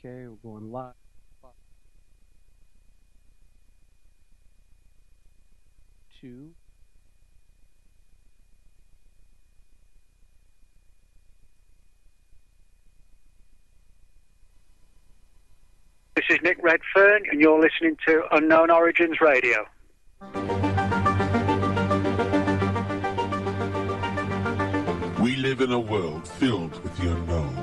Okay, we're going live. Two. This is Nick Redfern, and you're listening to Unknown Origins Radio. We live in a world filled with the unknown.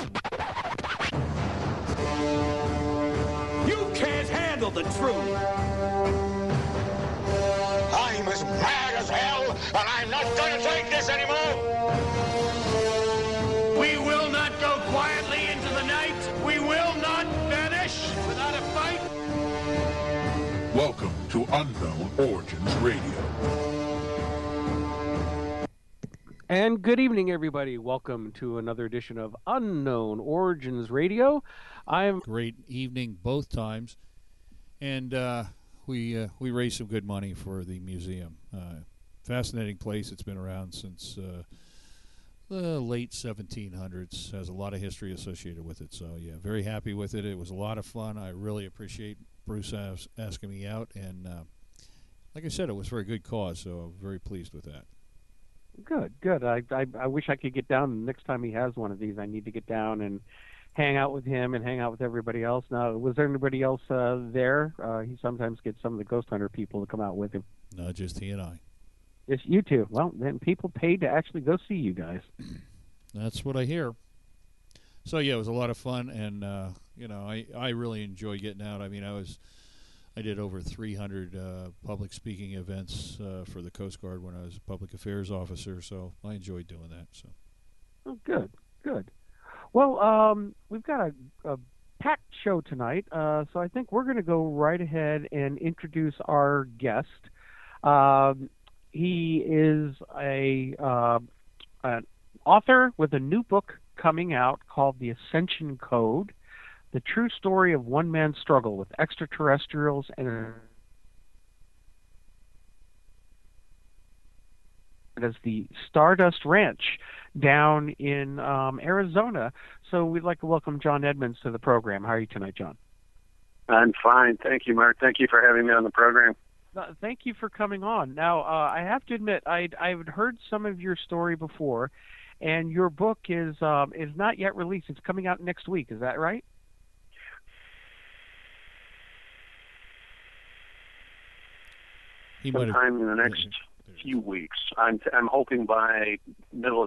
You can't handle the truth. I'm as mad as hell, and I'm not going to take this anymore. We will not go quietly into the night. We will not vanish without a fight. Welcome to Unknown Origins Radio. And good evening, everybody. Welcome to another edition of Unknown Origins Radio. Great evening both times, and we raised some good money for the museum. Fascinating place. It's been around since the late 1700s. Has a lot of history associated with it. So yeah, very happy with it. It was a lot of fun. I really appreciate Bruce asking me out, and like I said, it was for a good cause. So I'm very pleased with that. Good. I wish I could get down. Next time he has one of these, I need to get down and hang out with him and hang out with everybody else. Now, was there anybody else there? He sometimes gets some of the ghost hunter people to come out with him. No, just he and I. Just you two. Well, then people paid to actually go see you guys. That's what I hear. So yeah, it was a lot of fun, and I really enjoy getting out. I mean, I did over 300 public speaking events for the Coast Guard when I was a public affairs officer, so I enjoyed doing that. So. Oh, good. Well, we've got a packed show tonight, so I think we're going to go right ahead and introduce our guest. He is an author with a new book coming out called The Ascension Code: The True Story of One Man's Struggle with Extraterrestrials and as the Stardust Ranch down in Arizona. So we'd like to welcome John Edmunds to the program. How are you tonight, John? I'm fine. Thank you, Mark. Thank you for having me on the program. Thank you for coming on. Now, I have to admit, I've heard some of your story before, and your book is not yet released. It's coming out next week. Is that right? Sometime in the next few weeks. I'm hoping by middle of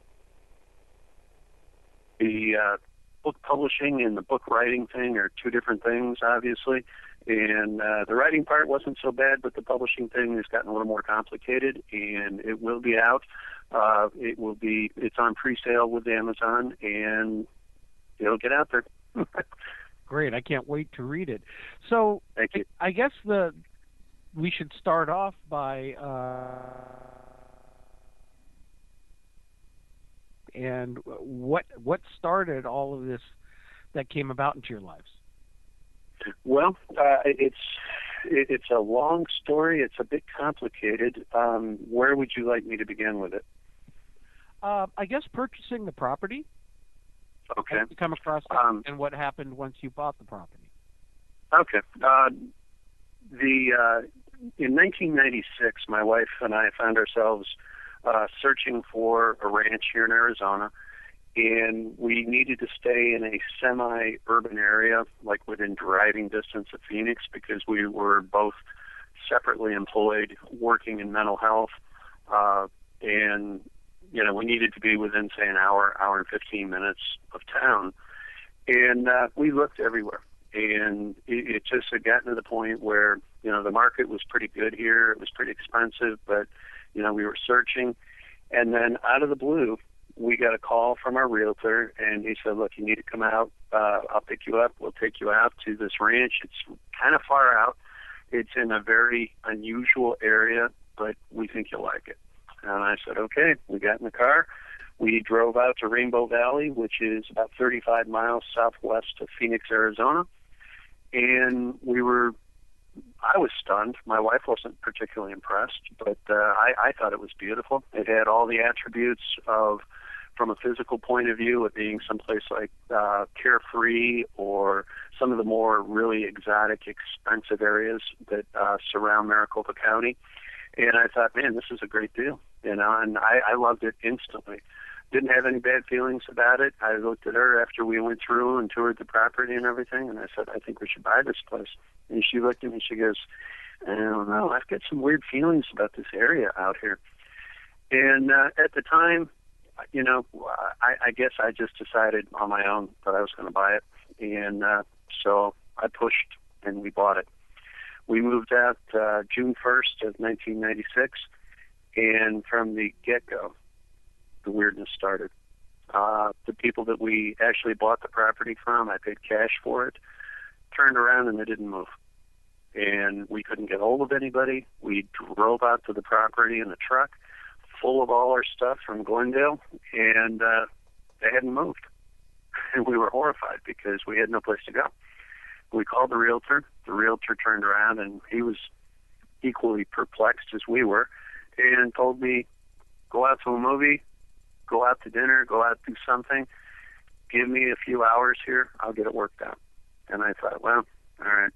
the book publishing and the book writing thing are two different things, obviously. And the writing part wasn't so bad, but the publishing thing has gotten a little more complicated, and it will be out. It's on pre-sale with Amazon, and it'll get out there. Great. I can't wait to read it. So thank you. I guess we should start off by and what started all of this that came about into your lives? Well, it's a long story. It's a bit complicated. Where would you like me to begin with it? I guess purchasing the property. Okay. You come across it, and what happened once you bought the property? Okay. In 1996, my wife and I found ourselves searching for a ranch here in Arizona, and we needed to stay in a semi-urban area, like within driving distance of Phoenix, because we were both separately employed, working in mental health, and we needed to be within, say, an hour and 15 minutes of town. And we looked everywhere, and it just had gotten to the point where the market was pretty good here. It was pretty expensive, but we were searching, and then out of the blue, we got a call from our realtor, and he said, "Look, you need to come out. I'll pick you up. We'll take you out to this ranch. It's kind of far out. It's in a very unusual area, but we think you'll like it." And I said, "Okay." We got in the car. We drove out to Rainbow Valley, which is about 35 miles southwest of Phoenix, Arizona, and I was stunned. My wife wasn't particularly impressed, but I thought it was beautiful. It had all the attributes of from a physical point of view, it being someplace like Carefree or some of the more really exotic, expensive areas that surround Maricopa County. And I thought, man, this is a great deal, and I loved it instantly. Didn't have any bad feelings about it. I looked at her after we went through and toured the property and everything, and I said, I think we should buy this place. And she looked at me and she goes, I don't know, I've got some weird feelings about this area out here. And at the time, you know, I guess I just decided on my own that I was going to buy it. And so I pushed and we bought it. We moved out June 1st of 1996, and from the get-go, the weirdness started. The people that we actually bought the property from, I paid cash for it, turned around and they didn't move. And we couldn't get hold of anybody. We drove out to the property in a truck full of all our stuff from Glendale, and they hadn't moved. And we were horrified because we had no place to go. We called the realtor. The realtor turned around, and he was equally perplexed as we were, and told me, go out to a movie, go out to dinner, go out do something, give me a few hours here, I'll get it worked out. And I thought, well, all right.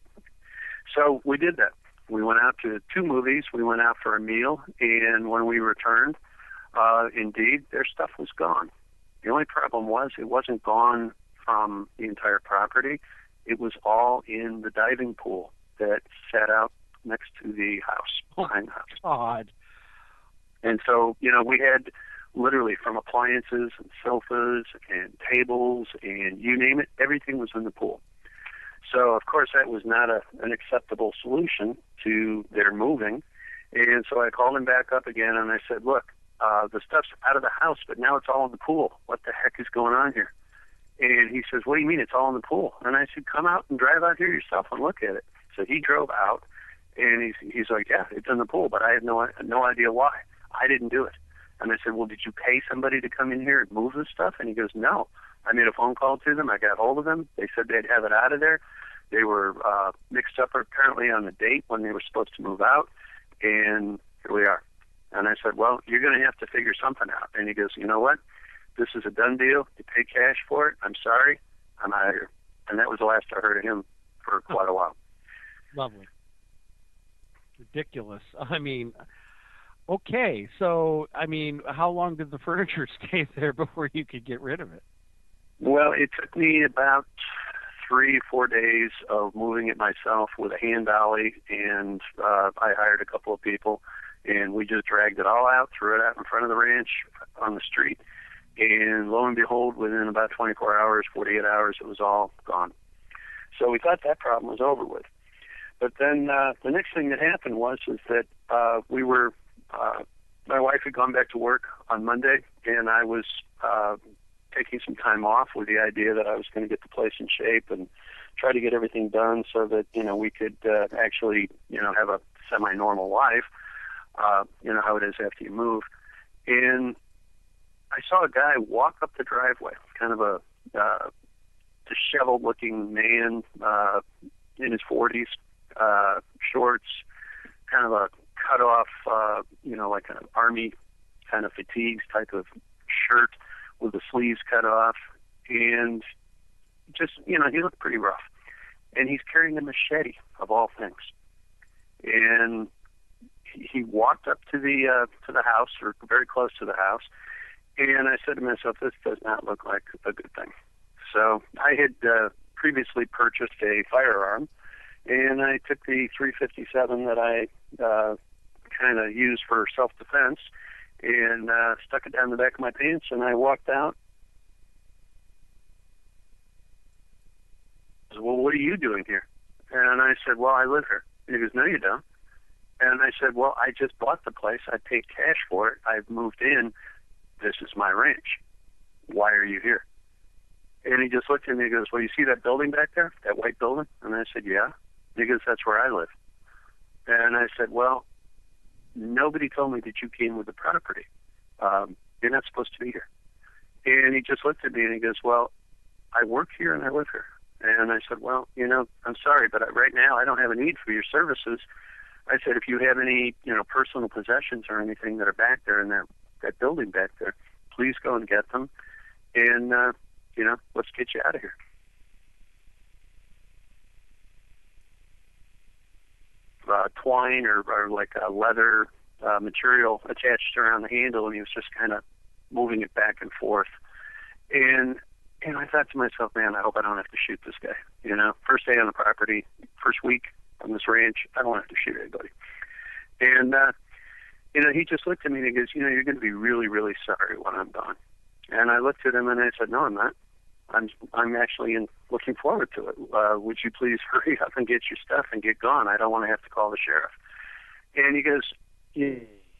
So we did that. We went out to 2 movies. We went out for a meal, and when we returned, indeed, their stuff was gone. The only problem was it wasn't gone from the entire property. It was all in the diving pool that sat out next to the house, behind the house. God. And so, you know, we had literally from appliances and sofas and tables and you name it, everything was in the pool. So, of course, that was not an acceptable solution to their moving. And so I called him back up again, and I said, look, the stuff's out of the house, but now it's all in the pool. What the heck is going on here? And he says, what do you mean it's all in the pool? And I said, come out and drive out here yourself and look at it. So he drove out, and he's like, yeah, it's in the pool, but I had no idea why. I didn't do it. And I said, well, did you pay somebody to come in here and move the stuff? And he goes, no. I made a phone call to them. I got hold of them. They said they'd have it out of there. They were mixed up apparently on the date when they were supposed to move out, and here we are. And I said, well, you're going to have to figure something out. And he goes, you know what? This is a done deal. You pay cash for it. I'm sorry. I'm out of here. And that was the last I heard of him for quite a while. Lovely. Ridiculous. I mean, okay. So, I mean, how long did the furniture stay there before you could get rid of it? Well, it took me about 3-4 days of moving it myself with a hand dolly, and I hired a couple of people, and we just dragged it all out, threw it out in front of the ranch on the street, and lo and behold, within about 24 hours, 48 hours, it was all gone. So we thought that problem was over with. But then the next thing that happened was that my wife had gone back to work on Monday, and I was taking some time off with the idea that I was going to get the place in shape and try to get everything done so that, you know, we could actually, you know, have a semi-normal life, you know, how it is after you move. And I saw a guy walk up the driveway, kind of a disheveled-looking man in his 40s, shorts, kind of a cut-off, you know, like an army kind of fatigues type of shirt with the sleeves cut off, and just, you know, he looked pretty rough. And he's carrying a machete, of all things. And he walked up to the house, or very close to the house, and I said to myself, this does not look like a good thing. So I had previously purchased a firearm, and I took the .357 that I kind of used for self-defense, and stuck it down the back of my pants, and I walked out. I said, well, what are you doing here? And I said, well, I live here. And he goes, no, you don't. And I said, well, I just bought the place. I paid cash for it. I've moved in. This is my ranch. Why are you here? And he just looked at me and goes, well, you see that building back there, that white building? And I said, yeah. He goes, that's where I live. And I said, well, nobody told me that you came with the property. You're not supposed to be here. And he just looked at me and he goes, well, I work here and I live here. And I said, well, you know, I'm sorry, but right now I don't have a need for your services. I said, if you have any, you know, personal possessions or anything that are back there in that building back there, please go and get them, and let's get you out of here. Twine or like a leather material attached around the handle, and he was just kind of moving it back and forth. And I thought to myself, man, I hope I don't have to shoot this guy. First day on the property, first week on this ranch, I don't have to shoot anybody. And he just looked at me and he goes, you're going to be really, really sorry when I'm gone. And I looked at him and I said, no, I'm not. I'm actually looking forward to it. Would you please hurry up and get your stuff and get gone? I don't want to have to call the sheriff. And he goes, yeah.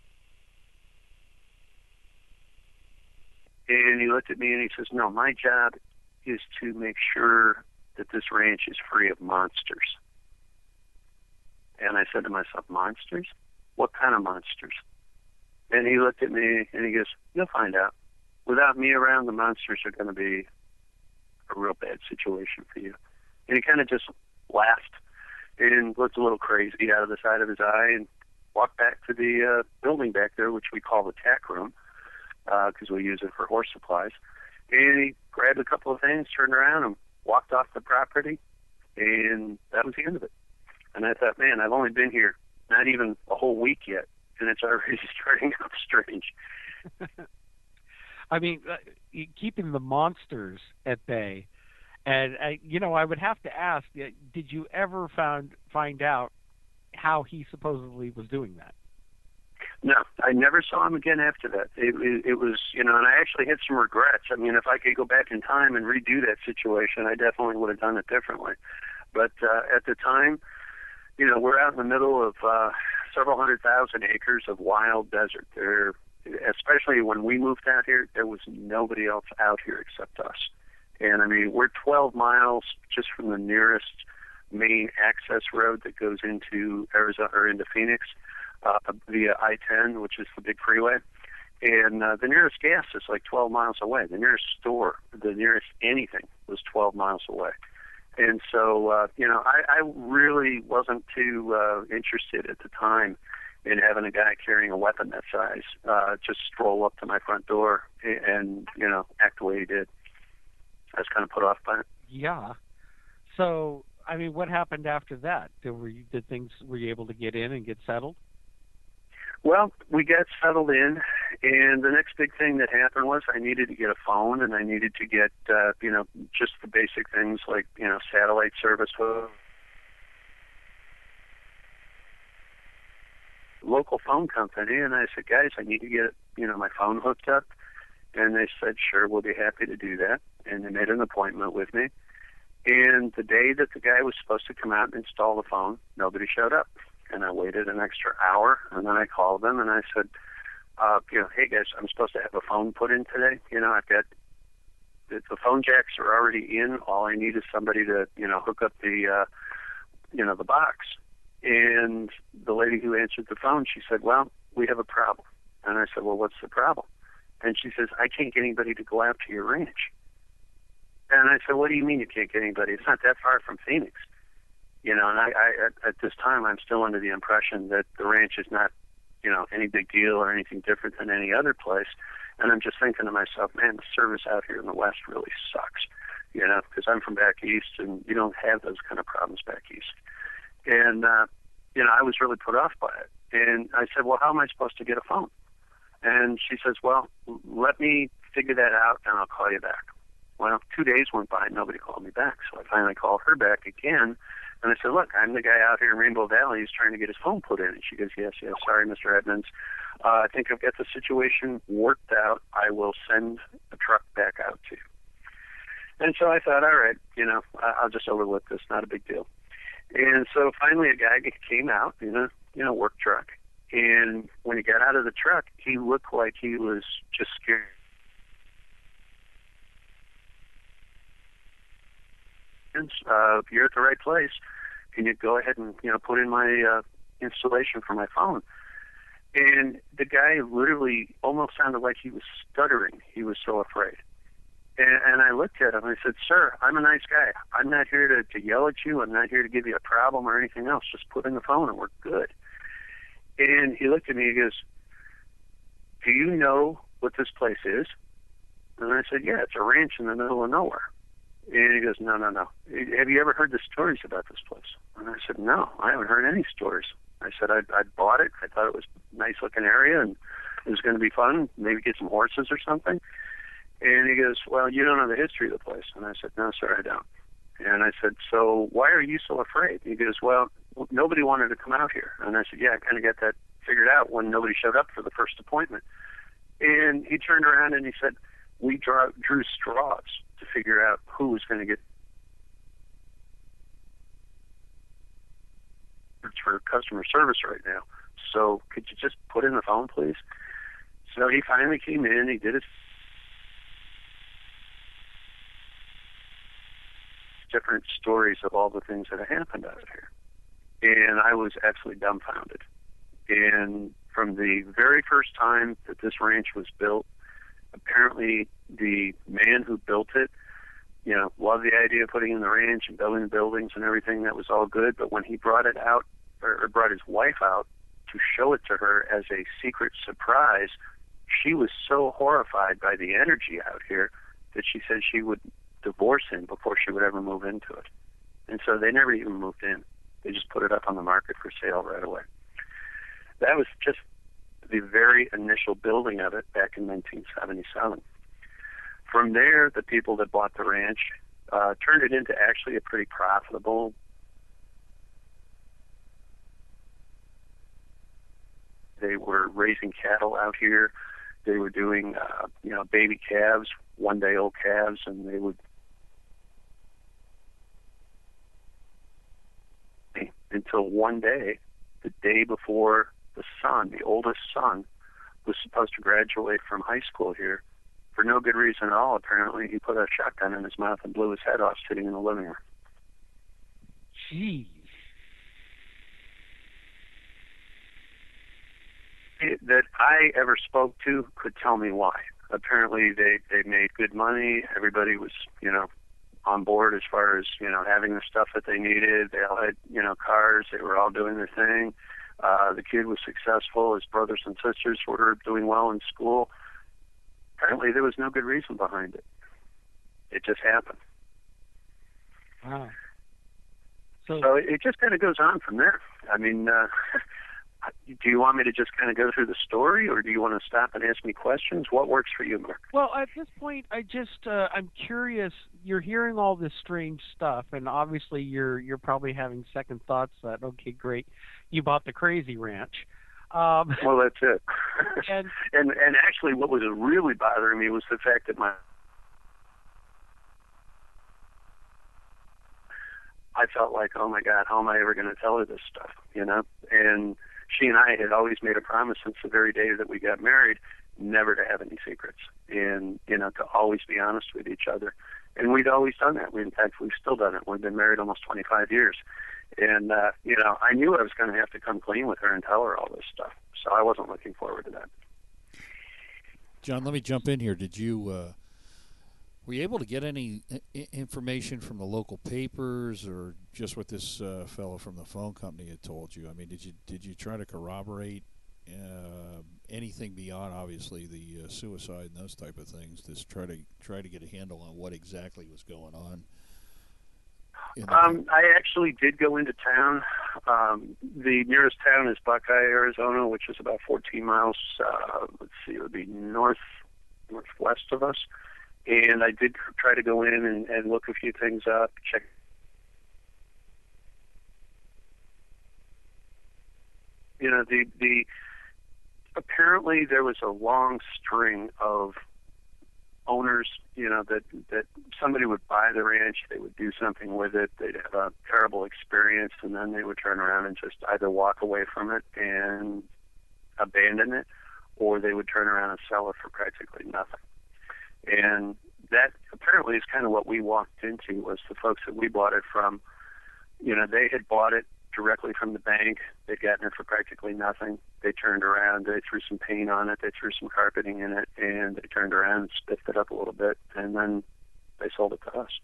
And he looked at me and he says, no, my job is to make sure that this ranch is free of monsters. And I said to myself, monsters? What kind of monsters? And he looked at me and he goes, you'll find out. Without me around, the monsters are going to be a real bad situation for you. And he kind of just laughed and looked a little crazy out of the side of his eye and walked back to the building back there, which we call the tack room, because we use it for horse supplies. And he grabbed a couple of things, turned around, and walked off the property, and that was the end of it. And I thought, man, I've only been here not even a whole week yet, and it's already starting out strange. I mean, keeping the monsters at bay, and I would have to ask, did you ever find out how he supposedly was doing that? No, I never saw him again after that. It was, and I actually had some regrets. I mean, if I could go back in time and redo that situation, I definitely would have done it differently. But at the time, we're out in the middle of several 100,000 acres of wild desert. There, especially when we moved out here, there was nobody else out here except us. And I mean, we're 12 miles just from the nearest main access road that goes into Arizona or into Phoenix via I-10, which is the big freeway. And the nearest gas is like 12 miles away. The nearest store, the nearest anything was 12 miles away. And so, I really wasn't too interested at the time in having a guy carrying a weapon that size just stroll up to my front door and act the way he did. I was kind of put off by it. Yeah. So, I mean, what happened after that? Were you able to get in and get settled? Well, we got settled in, and the next big thing that happened was I needed to get a phone, and I needed to get, just the basic things like, satellite service. Local phone company, and I said, guys, I need to get, my phone hooked up. And they said, sure, we'll be happy to do that. And they made an appointment with me. And the day that the guy was supposed to come out and install the phone, nobody showed up. And I waited an extra hour, and then I called them, and I said, hey, guys, I'm supposed to have a phone put in today. I've got the phone jacks are already in. All I need is somebody to, hook up the box. And the lady who answered the phone, she said, well, we have a problem. And I said, well, what's the problem? And she says, I can't get anybody to go out to your ranch. And I said, what do you mean you can't get anybody? It's not that far from Phoenix. And I at this time, I'm still under the impression that the ranch is not, any big deal or anything different than any other place. And I'm just thinking to myself, man, the service out here in the West really sucks, because I'm from back east, and you don't have those kind of problems back east. And, I was really put off by it. And I said, well, how am I supposed to get a phone? And she says, well, let me figure that out, and I'll call you back. Well, 2 days went by, and nobody called me back. So I finally called her back again, and I said, look, I'm the guy out here in Rainbow Valley who's trying to get his phone put in. And she goes, yes, sorry, Mr. Edmunds. I think I've got the situation worked out. I will send a truck back out to you. And so I thought, all right, I'll just overlook this, not a big deal. And so finally a guy came out in a work truck. And when he got out of the truck, he looked like he was just scared. You're at the right place. Can you go ahead and put in my installation for my phone? And the guy literally almost sounded like he was stuttering. He was so afraid. And I looked at him and I said, sir, I'm a nice guy. I'm not here to yell at you. I'm not here to give you a problem or anything else. Just put in the phone and we're good. And he looked at me and he goes, do you know what this place is? And I said, yeah, it's a ranch in the middle of nowhere. And he goes, no. Have you ever heard the stories about this place? And I said, no, I haven't heard any stories. I said, I bought it. I thought it was a nice-looking area, and it was going to be fun, maybe get some horses or something. And he goes, well, you don't know the history of the place. And I said, no, sir, I don't. And I said, so why are you so afraid? He goes, well, nobody wanted to come out here. And I said, yeah, I kind of got that figured out when nobody showed up for the first appointment. And he turned around and he said, we drew straws to figure out who was going to get for customer service right now. So could you just put in the phone, please? So he finally came in. He did his different stories of all the things that had happened out here. And I was absolutely dumbfounded. And from the very first time that this ranch was built, apparently the man who built it, loved the idea of putting in the ranch and building the buildings and everything. That was all good. But when he brought it out, or brought his wife out to show it to her as a secret surprise, she was so horrified by the energy out here that she said she would divorce him before she would ever move into it. And so they never even moved in. They just put it up on the market for sale right away. That was just the very initial building of it back in 1977. From there, the people that bought the ranch turned it into actually a pretty profitable. They were raising cattle out here. They were doing, baby calves, one-day-old calves, and they would, until one day, the day before the son, the oldest son, was supposed to graduate from high school here. For no good reason at all, apparently, he put a shotgun in his mouth and blew his head off sitting in the living room. Jeez. That I ever spoke to could tell me why. Apparently, they made good money. Everybody was, on board as far as, having the stuff that they needed. They all had, cars. They were all doing their thing. The kid was successful. His brothers and sisters were doing well in school. Apparently, there was no good reason behind it. It just happened. Wow. So it just kind of goes on from there. I mean, do you want me to just kind of go through the story, or do you want to stop and ask me questions? What works for you, Mark? Well, at this point, I'm curious. You're hearing all this strange stuff, and obviously you're probably having second thoughts that, okay, great, you bought the crazy ranch. Well, that's it. and actually, what was really bothering me was the fact that I felt like, oh my God, how am I ever going to tell her this stuff? And she and I had always made a promise since the very day that we got married, never to have any secrets, and to always be honest with each other. And we'd always done that. In fact, we've still done it. We've been married almost 25 years. And, I knew I was going to have to come clean with her and tell her all this stuff. So I wasn't looking forward to that. John, let me jump in here. Did you, were you able to get any information from the local papers, or just what this fellow from the phone company had told you? I mean, did you try to corroborate anything beyond, obviously, the suicide and those type of things? Just try to get a handle on what exactly was going on. I actually did go into town. The nearest town is Buckeye, Arizona, which is about 14 miles, it would be northwest of us. And I did try to go in and look a few things up, check. Apparently there was a long string of owners, that somebody would buy the ranch, they would do something with it, they'd have a terrible experience, and then they would turn around and just either walk away from it and abandon it, or they would turn around and sell it for practically nothing. And that apparently is kind of what we walked into, was the folks that we bought it from, they had bought it directly from the bank. They'd gotten it for practically nothing. They turned around, they threw some paint on it, they threw some carpeting in it, and they turned around and spiffed it up a little bit, and then they sold it to us.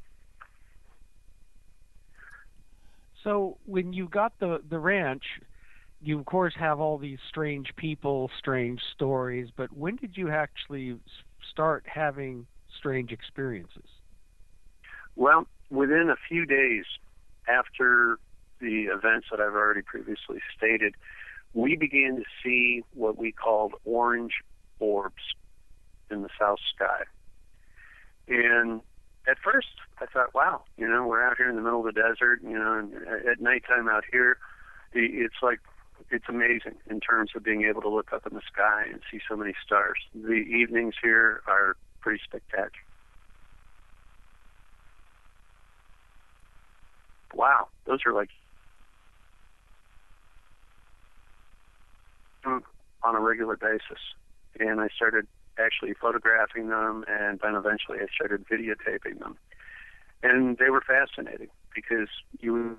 So when you got the ranch, you of course have all these strange people, strange stories, but when did you actually start having strange experiences? Well, within a few days after the events that I've already previously stated, we began to see what we called orange orbs in the south sky. And at first I thought, wow, we're out here in the middle of the desert, and at nighttime out here, it's amazing in terms of being able to look up in the sky and see so many stars. The evenings here are pretty spectacular. Wow, those are like on a regular basis. And I started actually photographing them, and then eventually I started videotaping them. And they were fascinating because you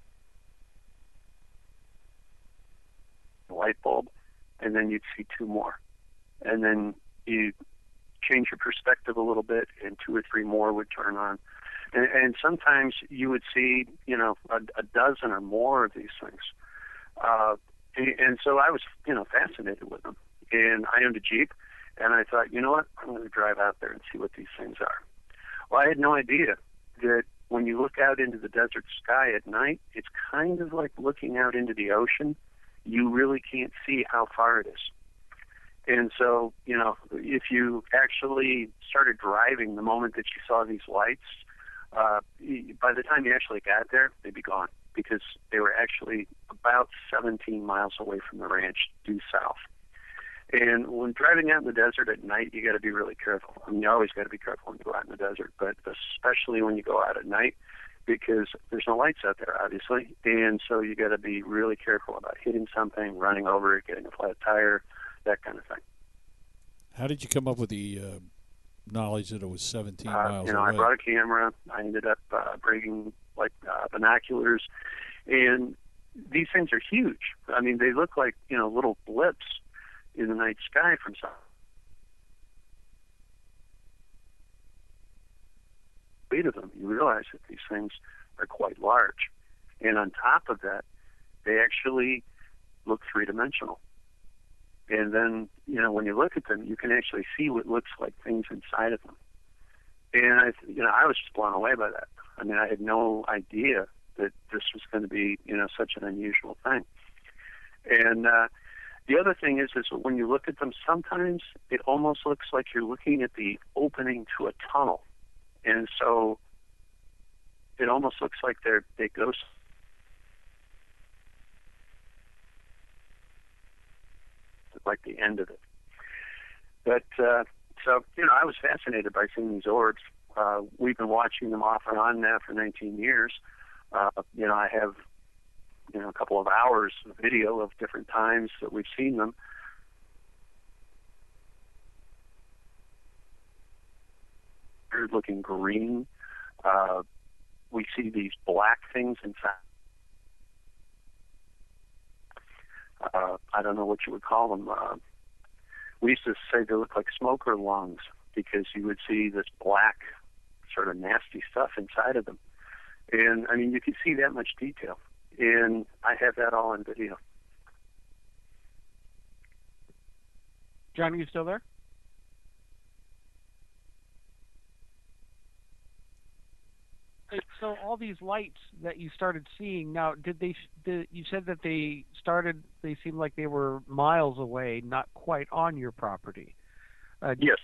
light bulb, and then you'd see two more. And then you change your perspective a little bit, and two or three more would turn on. And sometimes you would see, a dozen or more of these things. And so I was, fascinated with them. And I owned a Jeep, and I thought, you know what, I'm going to drive out there and see what these things are. Well, I had no idea that when you look out into the desert sky at night, it's kind of like looking out into the ocean. You really can't see how far it is. And so, if you actually started driving the moment that you saw these lights, by the time you actually got there, they'd be gone because they were actually about 17 miles away from the ranch due south. And when driving out in the desert at night, you got to be really careful. I mean, you always got to be careful when you go out in the desert, but especially when you go out at night, because there's no lights out there, obviously. And so you got to be really careful about hitting something, running over it, getting a flat tire, that kind of thing. How did you come up with the knowledge that it was 17 miles away? I brought a camera. I ended up bringing binoculars, and these things are huge. I mean, they look like little blips in the night sky from some. Weight of them, you realize that these things are quite large, and on top of that, they actually look three-dimensional. And then, when you look at them, you can actually see what looks like things inside of them. And I was just blown away by that. I mean, I had no idea that this was going to be, such an unusual thing. And the other thing is when you look at them, sometimes it almost looks like you're looking at the opening to a tunnel. And so it almost looks like they go like the end of it. But so I was fascinated by seeing these orbs. We've been watching them off and on now for 19 years. I have a couple of hours of video of different times that we've seen them. They're looking green. We see these black things inside. I don't know what you would call them. We used to say they look like smoker lungs because you would see this black, sort of nasty stuff inside of them. And, I mean, you can see that much detail. And I have that all on video. John, are you still there? So all these lights that you started seeing now, you said that they seemed like they were miles away, not quite on your property. Yes.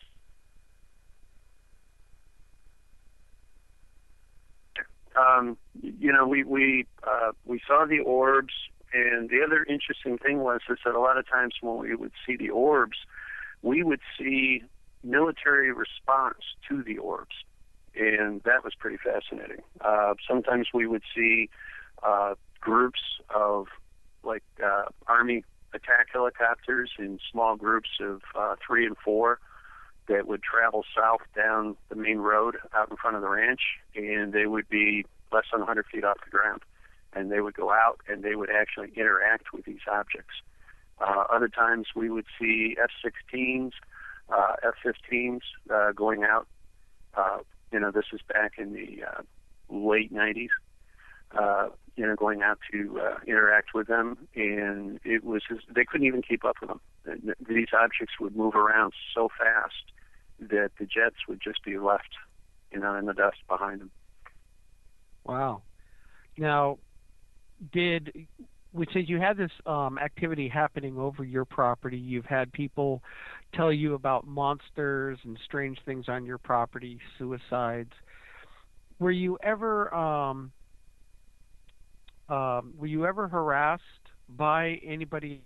We saw the orbs, and the other interesting thing was that a lot of times when we would see the orbs, we would see military response to the orbs. And that was pretty fascinating. Sometimes we would see groups of Army attack helicopters in small groups of 3 and 4 that would travel south down the main road out in front of the ranch, and they would be less than 100 feet off the ground. And they would go out and they would actually interact with these objects. Other times we would see F-16s, F-15s going out. This is back in the late 90s, going out to interact with them, and they couldn't even keep up with them. These objects would move around so fast that the jets would just be left, in the dust behind them. Wow. Now, since you had this activity happening over your property, you've had people tell you about monsters and strange things on your property, suicides. Were you ever harassed by anybody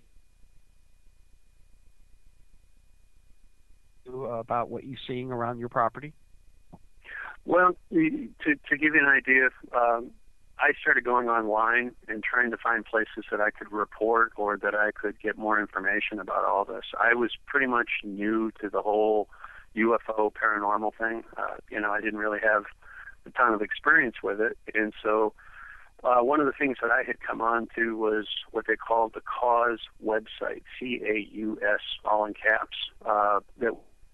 about what you're seeing around your property? Well, to give you an idea, I started going online and trying to find places that I could report or that I could get more information about all this. I was pretty much new to the whole UFO paranormal thing. I didn't really have a ton of experience with it. And so one of the things that I had come on to was what they called the CAUS website, CAUS, all in caps, that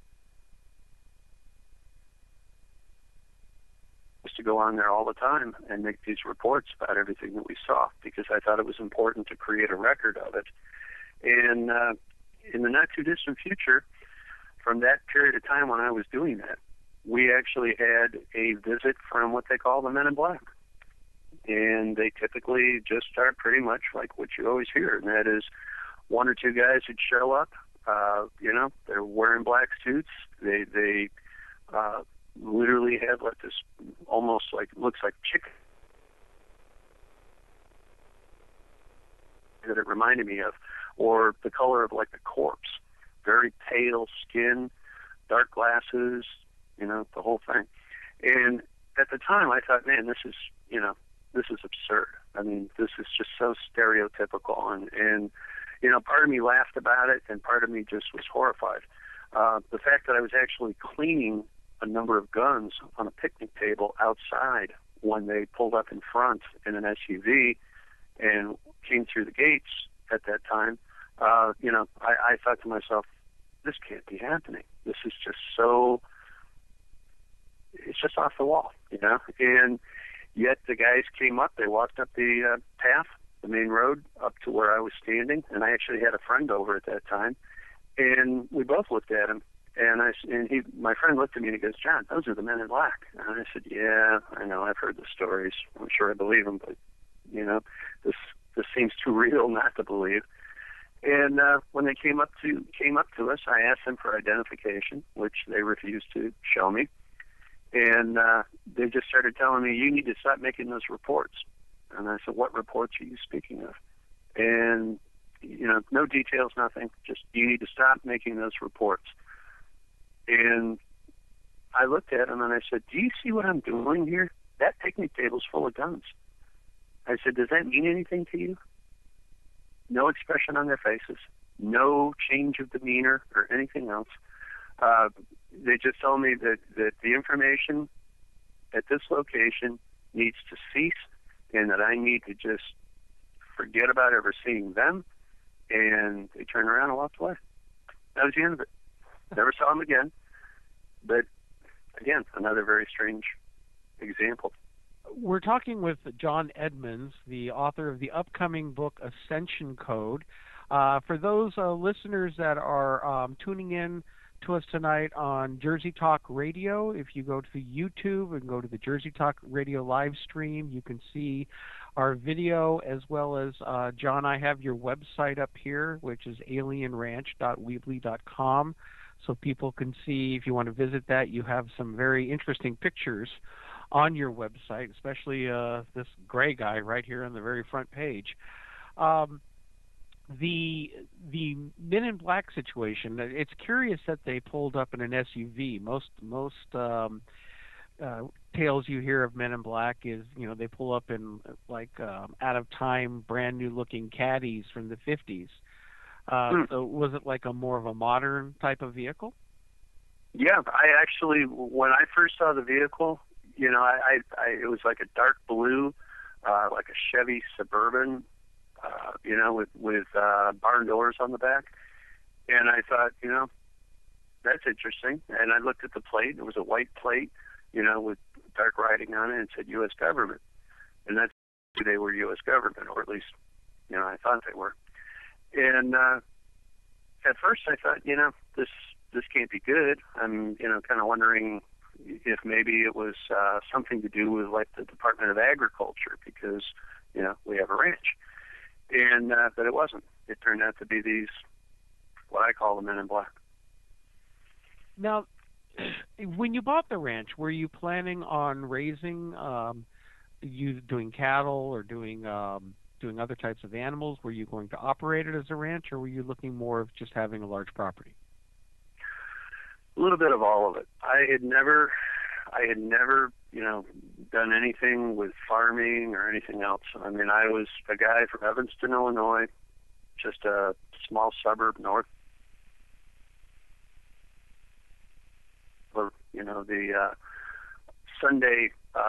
was to go on there all the time and make these reports about everything that we saw, because I thought it was important to create a record of it. And in the not too distant future, from that period of time when I was doing that, we actually had a visit from what they call the Men in Black. And they typically just start pretty much like what you always hear, and that is one or two guys would show up. They're wearing black suits. They literally have like this, almost like, looks like chicken that it reminded me of, or the color of like a corpse, very pale skin, dark glasses, the whole thing. And at the time I thought, man, this is absurd. I mean, this is just so stereotypical. And part of me laughed about it, and part of me just was horrified. The fact that I was actually cleaning a number of guns on a picnic table outside when they pulled up in front in an SUV and came through the gates at that time, I thought to myself, this can't be happening. This is just it's just off the wall, And yet the guys came up, they walked up the path, the main road, up to where I was standing, and I actually had a friend over at that time, and we both looked at him, and my friend looked at me and he goes, "John, those are the Men in Black." And I said, "Yeah, I know, I've heard the stories. I'm sure I believe them, but this seems too real not to believe." And when they came up to us, I asked them for identification, which they refused to show me. And they just started telling me, "You need to stop making those reports." And I said, "What reports are you speaking of?" And, no details, nothing. Just, you need to stop making those reports. And I looked at them and I said, "Do you see what I'm doing here? That picnic table's full of guns." I said, "Does that mean anything to you?" No expression on their faces, no change of demeanor or anything else. They just told me that the information at this location needs to cease, and that I need to just forget about ever seeing them. And they turned around and walked away. That was the end of it. Never saw them again. But again, another very strange example. We're talking with John Edmunds, the author of the upcoming book Ascension Code. For those listeners that are tuning in to us tonight on Jersey Talk Radio, if you go to the YouTube and go to the Jersey Talk Radio live stream, you can see our video, as well as, John, I have your website up here, which is alienranch.weebly.com, so people can see. If you want to visit that, you have some very interesting pictures on your website, especially this gray guy right here on the very front page. The Men in Black situation, it's curious that they pulled up in an SUV. Most tales you hear of Men in Black is, they pull up in like out of time, brand new looking caddies from the 50s. So was it like a more of a modern type of vehicle? Yeah, I actually, when I first saw the vehicle, it was like a dark blue, like a Chevy Suburban, with barn doors on the back. And I thought, that's interesting. And I looked at the plate. It was a white plate, with dark writing on it, and it said U.S. government. And that's who they were, U.S. government, or at least, I thought they were. And at first I thought, this this can't be good. I'm, kind of wondering if maybe it was something to do with like the Department of Agriculture because, we have a ranch. And but it wasn't. It turned out to be these, what I call the men in black. Now, when you bought the ranch, were you planning on raising, you doing cattle or doing other types of animals? Were you going to operate it as a ranch, or were you looking more of just having a large property? A little bit of all of it. I had never, done anything with farming or anything else. I mean, I was a guy from Evanston, Illinois, just a small suburb north of, the Sunday,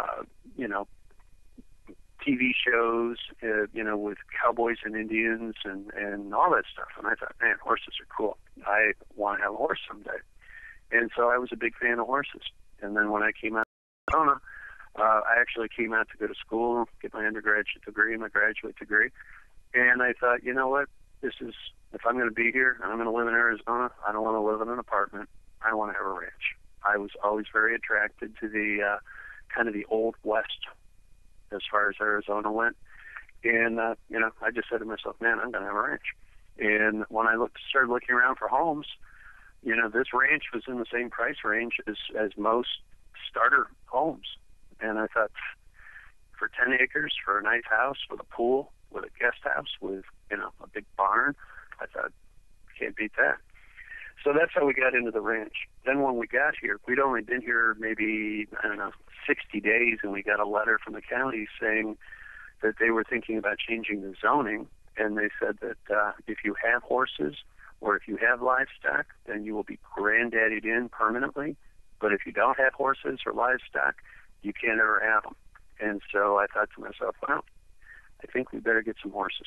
TV shows, with cowboys and Indians and all that stuff. And I thought, man, horses are cool. I want to have a horse someday. And so I was a big fan of horses. And then when I came out of Arizona, I actually came out to go to school, get my undergraduate degree, my graduate degree. And I thought, you know what, if I'm going to be here and I'm going to live in Arizona, I don't want to live in an apartment. I want to have a ranch. I was always very attracted to the kind of the old West as far as Arizona went. And, I just said to myself, man, I'm going to have a ranch. And when I started looking around for homes, this ranch was in the same price range as most starter homes. And I thought, for 10 acres, for a nice house with a pool, with a guest house, with, a big barn, I thought, can't beat that. So that's how we got into the ranch. Then when we got here, we'd only been here maybe, 60 days, and we got a letter from the county saying that they were thinking about changing the zoning, and they said that if you have horses or if you have livestock, then you will be granddaddied in permanently. But if you don't have horses or livestock, you can't ever have them. And so I thought to myself, well, I think we better get some horses.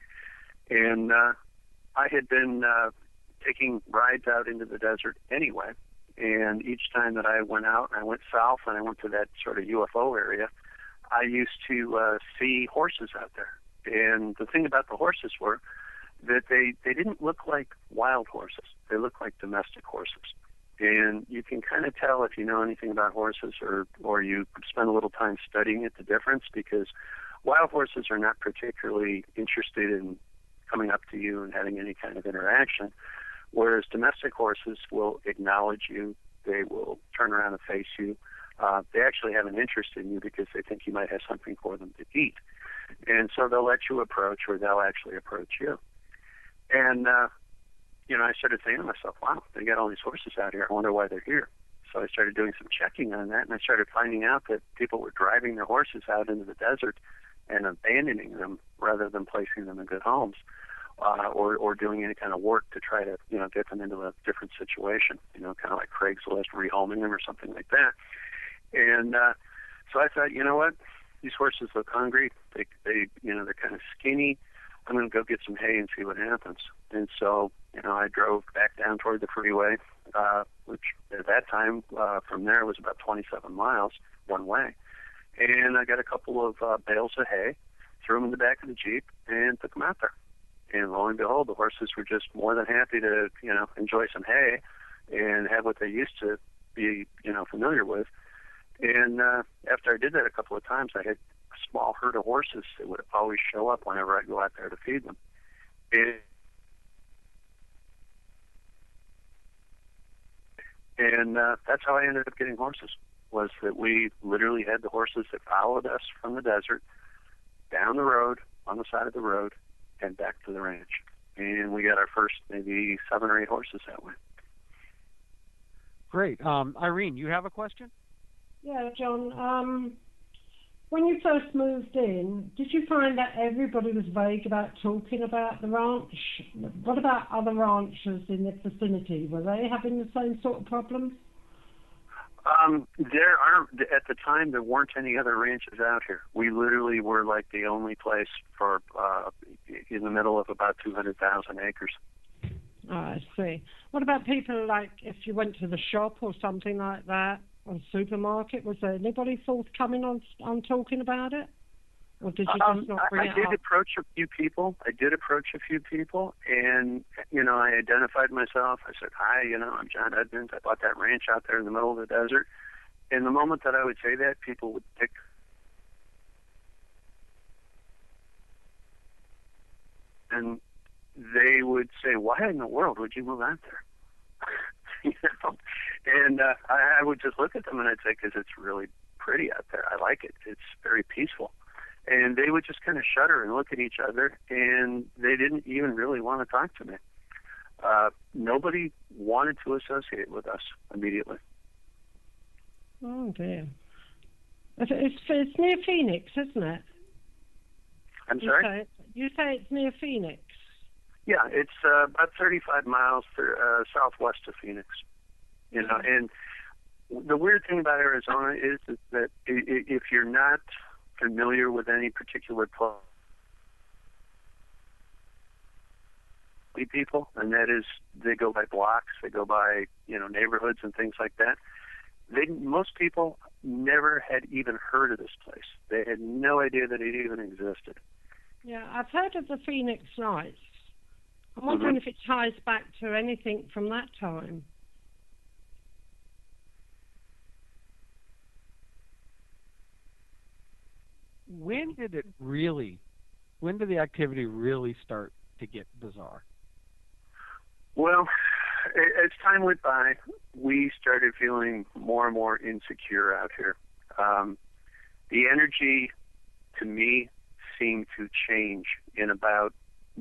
And I had been taking rides out into the desert anyway. And each time that I went out, and I went south and I went to that sort of UFO area, I used to see horses out there. And the thing about the horses were that they didn't look like wild horses. They looked like domestic horses. And you can kind of tell if you know anything about horses or you spend a little time studying it, the difference, because wild horses are not particularly interested in coming up to you and having any kind of interaction, whereas domestic horses will acknowledge you. They will turn around and face you. They actually have an interest in you because they think you might have something for them to eat. And so they'll let you approach, or they'll actually approach you. And, I started saying to myself, wow, they got all these horses out here. I wonder why they're here. So I started doing some checking on that, and I started finding out that people were driving their horses out into the desert and abandoning them rather than placing them in good homes, or doing any kind of work to try to, get them into a different situation, kind of like Craigslist rehoming them or something like that. And so I thought, you know what, these horses look hungry. They're kind of skinny. I'm going to go get some hay and see what happens. And so, I drove back down toward the freeway, which at that time, from there was about 27 miles one way. And I got a couple of bales of hay, threw them in the back of the Jeep, and took them out there. And lo and behold, the horses were just more than happy to, enjoy some hay and have what they used to be, familiar with. And after I did that a couple of times, I had a small herd of horses that would always show up whenever I go out there to feed them. And that's how I ended up getting horses, was that we literally had the horses that followed us from the desert down the road, on the side of the road, and back to the ranch. And we got our first maybe 7 or 8 horses that way. Great. Irene, you have a question? Yeah, John. When you first moved in, did you find that everybody was vague about talking about the ranch? What about other ranchers in the vicinity? Were they having the same sort of problems? At the time, there weren't any other ranches out here. We literally were like the only place for in the middle of about 200,000 acres. Oh, I see. What about people, like if you went to the shop or something like that, or supermarket? Was there anybody forthcoming on talking about it? Or did you just not bring I it did up? approach a few people. And, I identified myself. I said, hi, I'm John Edmunds. I bought that ranch out there in the middle of the desert. And the moment that I would say that, people would pick. And they would say, why in the world would you move out there? And I would just look at them and I'd say, because it's really pretty out there. I like it. It's very peaceful. And they would just kind of shudder and look at each other, and they didn't even really want to talk to me. Nobody wanted to associate with us immediately. Oh, dear. It's near Phoenix, isn't it? I'm sorry? You say it's near Phoenix? Yeah, it's about 35 miles southwest of Phoenix. And the weird thing about Arizona is that if you're not familiar with any particular people, and that is, they go by blocks, they go by neighborhoods and things like that. Most people never had even heard of this place. They had no idea that it even existed. Yeah, I've heard of the Phoenix Nights. I'm wondering if it ties back to anything from that time. When did the activity really start to get bizarre? Well, as time went by, we started feeling more and more insecure out here. The energy, to me, seemed to change in about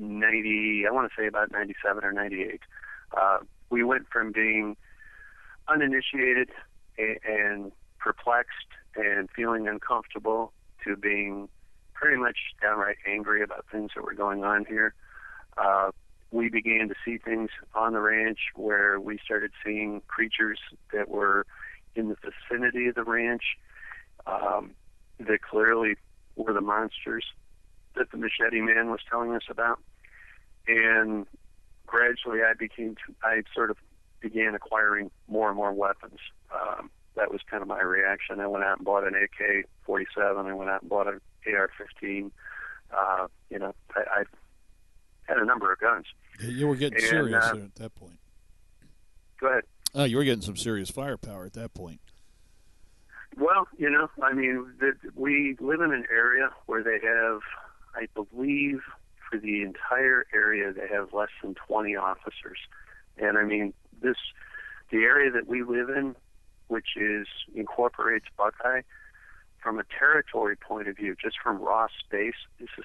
97 or 98. We went from being uninitiated and perplexed and feeling uncomfortable to being pretty much downright angry about things that were going on here. We began to see things on the ranch where we started seeing creatures that were in the vicinity of the ranch that clearly were the monsters that the Machete Man was telling us about. And gradually I sort of began acquiring more and more weapons. That was kind of my reaction. I went out and bought an AK-47. I went out and bought an AR-15. I had a number of guns. You were getting serious there at that point. Go ahead. You were getting some serious firepower at that point. Well, we live in an area where they have, I believe, for the entire area, they have less than 20 officers. And the area that we live in, which incorporates Buckeye, from a territory point of view, just from raw space, this is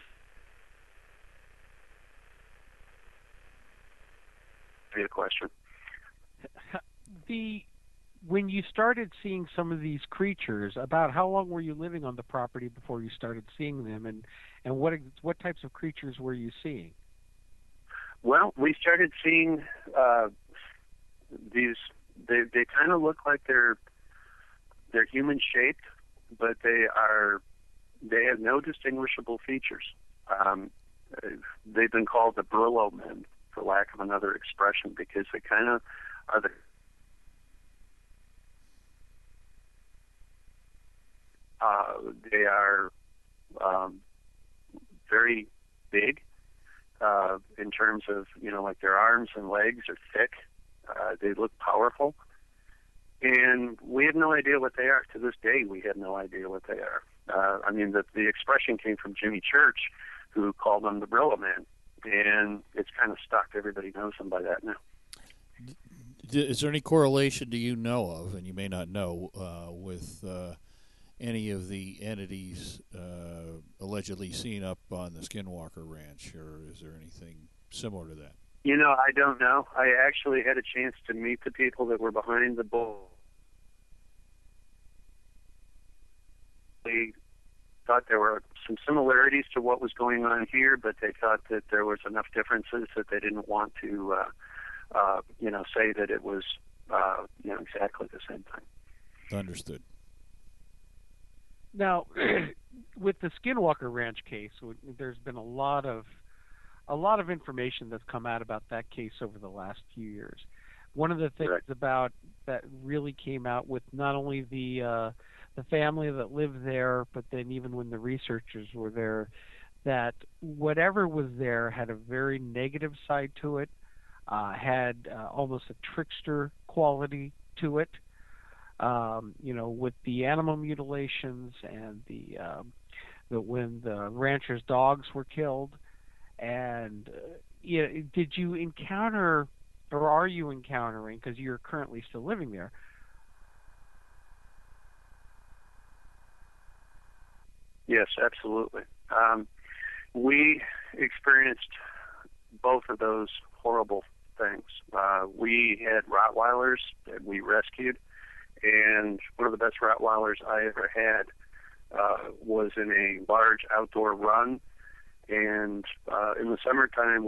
a question. When you started seeing some of these creatures, about how long were you living on the property before you started seeing them, and what types of creatures were you seeing? Well, we started seeing these. They kind of look like they're human shaped, but they have no distinguishable features. They've been called the Brillo Men, for lack of another expression, because they kind of are they are very big in terms of, like their arms and legs are thick. They look powerful. And we have no idea what they are. To this day, we have no idea what they are. The expression came from Jimmy Church, who called them the Brillo Man. And it's kind of stuck. Everybody knows them by that now. Is there any correlation do you know of, and you may not know, with any of the entities allegedly seen up on the Skinwalker Ranch, or is there anything similar to that? I don't know. I actually had a chance to meet the people that were behind the bull. They thought there were some similarities to what was going on here, but they thought that there was enough differences that they didn't want to, say that it was, exactly the same thing. Understood. Now, with the Skinwalker Ranch case, there's been a lot of information that's come out about that case over the last few years. One of the things about that really came out with not only the the family that lived there, but then even when the researchers were there, that whatever was there had a very negative side to it, had almost a trickster quality to it. With the animal mutilations and the when the ranchers' dogs were killed, and did you encounter, or are you encountering, because you're currently still living there? Yes, absolutely. We experienced both of those horrible things. We had Rottweilers that we rescued, and one of the best Rottweilers I ever had was in a large outdoor run, and in the summertime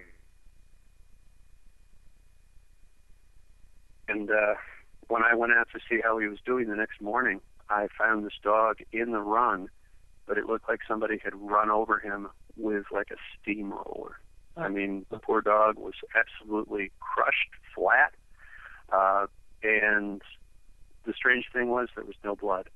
when I went out to see how he was doing the next morning, I found this dog in the run, but it looked like somebody had run over him with like a steamroller. I mean, the poor dog was absolutely crushed flat, and the strange thing was there was no blood.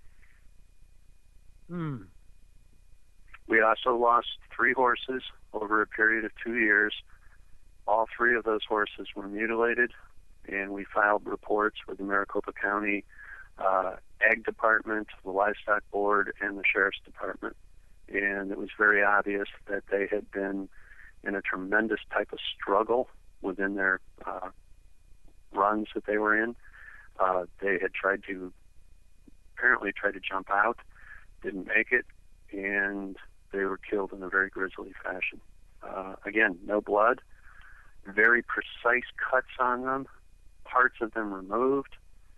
Hmm. We also lost 3 horses over a period of 2 years. All 3 of those horses were mutilated, and we filed reports with the Maricopa County Ag Department, the Livestock Board, and the Sheriff's Department. And it was very obvious that they had been in a tremendous type of struggle within their runs that they were in. They had apparently tried to jump out, didn't make it, and they were killed in a very grisly fashion. Again, no blood, very precise cuts on them, parts of them removed.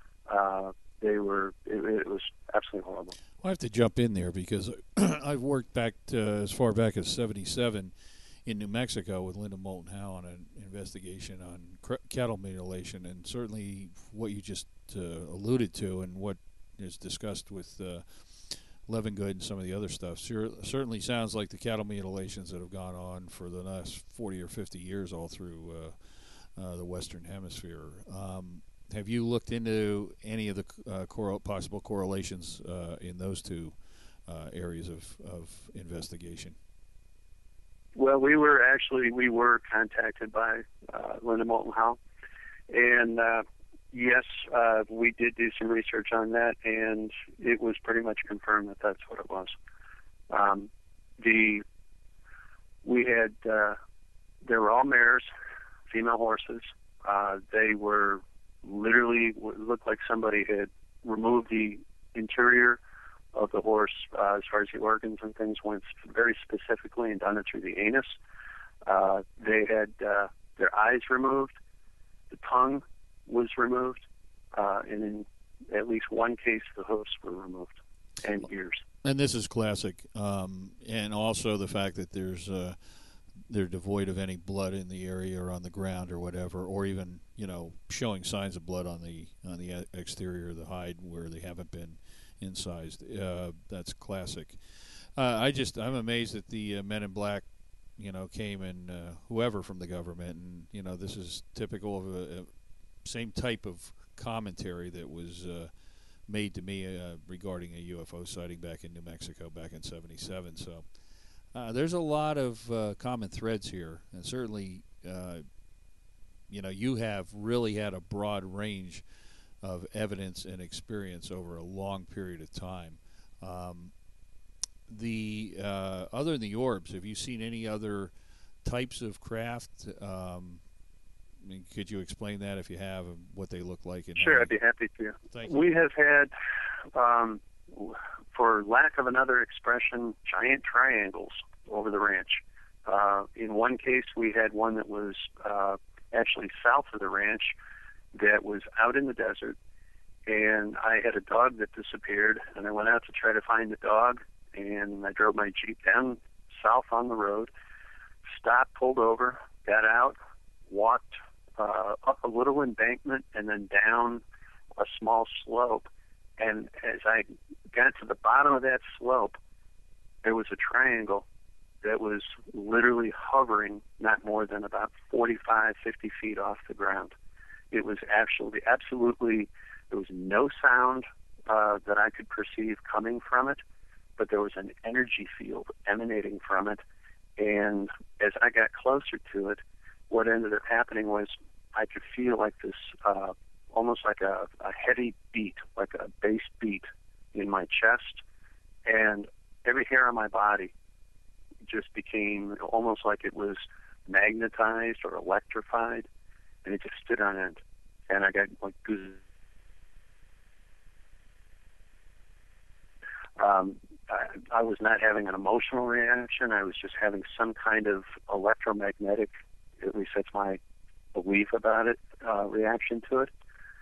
It was absolutely horrible. I have to jump in there because I've worked back as far back as '77 in New Mexico with Linda Moulton Howe on an investigation on cattle mutilation, and certainly what you just alluded to and what is discussed with Levengood and some of the other stuff certainly sounds like the cattle mutilations that have gone on for the last 40 or 50 years all through the Western Hemisphere. Have you looked into any of the possible correlations in those two areas of investigation? Well, we were contacted by Linda Moulton Howe, and yes, we did do some research on that, and it was pretty much confirmed that that's what it was. They were all mares, female horses. They were literally looked like somebody had removed the interior of the horse as far as the organs and things went very specifically, and done it through the anus. They had their eyes removed, the tongue was removed, and in at least one case the hoofs were removed, and ears. And this is classic, and also the fact that they're devoid of any blood in the area or on the ground or whatever, or even showing signs of blood on the exterior of the hide where they haven't been incised. That's classic. I'm amazed that the Men in Black came and whoever from the government, and this is typical of a same type of commentary that was made to me regarding a UFO sighting back in New Mexico back in '77. So there's a lot of common threads here, and certainly you have really had a broad range of evidence and experience over a long period of time. Other than the orbs, have you seen any other types of craft? Could you explain that if you have, and what they look like? And sure, I'd be happy to. Thank you. We have had, for lack of another expression, giant triangles over the ranch. In one case, we had one that was actually south of the ranch that was out in the desert, and I had a dog that disappeared, and I went out to try to find the dog, and I drove my Jeep down south on the road, stopped, pulled over, got out, walked up a little embankment and then down a small slope, and as I got to the bottom of that slope, there was a triangle that was literally hovering not more than about 45, 50 feet off the ground. It was absolutely, there was no sound that I could perceive coming from it, but there was an energy field emanating from it. And as I got closer to it, what ended up happening was I could feel like this, almost like a heavy beat, like a bass beat in my chest, and every hair on my body just became almost like it was magnetized or electrified, and it just stood on end. And I got like goosebumps. I was not having an emotional reaction. I was just having some kind of electromagnetic, at least that's my belief about it, reaction to it.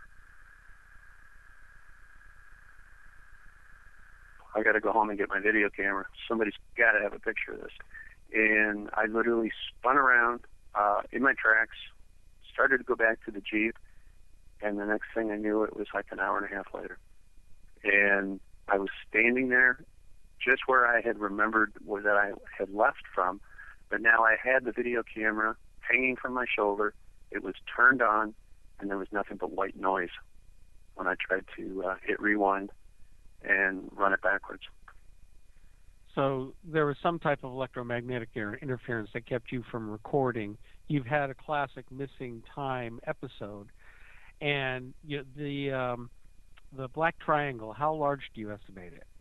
I got to go home and get my video camera. Somebody's got to have a picture of this. And I literally spun around in my tracks, started to go back to the Jeep, and the next thing I knew, it was like an hour and a half later. And I was standing there just where I had remembered where that I had left from, but now I had the video camera hanging from my shoulder. It was turned on, and there was nothing but white noise when I tried to hit rewind and run it backwards. So there was some type of electromagnetic interference that kept you from recording. You've had a classic missing time episode, and the black triangle. How large do you estimate it?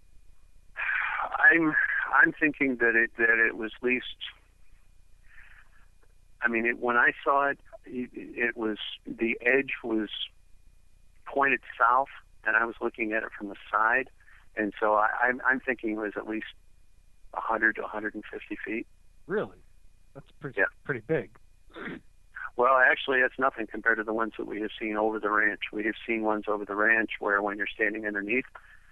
I'm thinking that it was at least. I mean, when I saw it, it was, the edge was pointed south, and I was looking at it from the side, and so I'm thinking it was at least 100 to 150 feet. Really? That's pretty big. Well, actually, that's nothing compared to the ones that we have seen over the ranch. We have seen ones over the ranch where when you're standing underneath,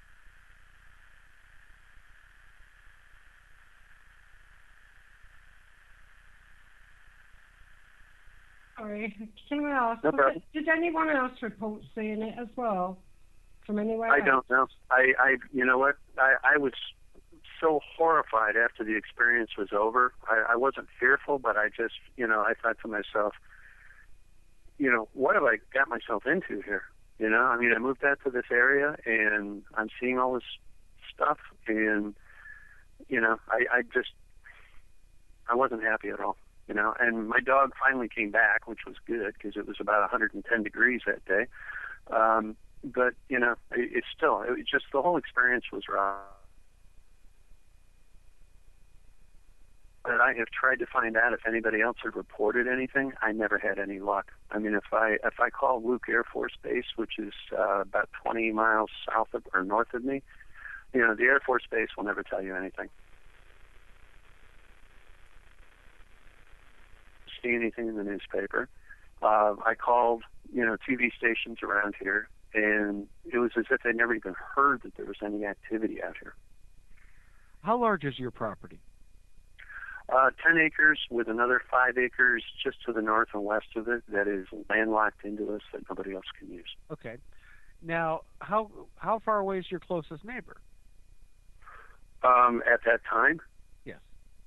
Sorry, can I ask, no problem. Did anyone else report seeing it as well from anywhere I else? don't know. You know what? I was so horrified after the experience was over. I wasn't fearful, but I just, I thought to myself, what have I got myself into here? I mean, I moved out to this area, and I'm seeing all this stuff, and, I wasn't happy at all, and my dog finally came back, which was good, because it was about 110 degrees that day. But, it's still, just the whole experience was rough. That I have tried to find out if anybody else had reported anything. I never had any luck. I mean, if I call Luke Air Force Base, which is about 20 miles south of or north of me, the Air Force Base will never tell you anything. See anything in the newspaper. I called, TV stations around here, and it was as if they never even heard that there was any activity out here. How large is your property? 10 acres with another 5 acres just to the north and west of it that is landlocked into us that nobody else can use. Okay. Now, how far away is your closest neighbor? At that time? Yes.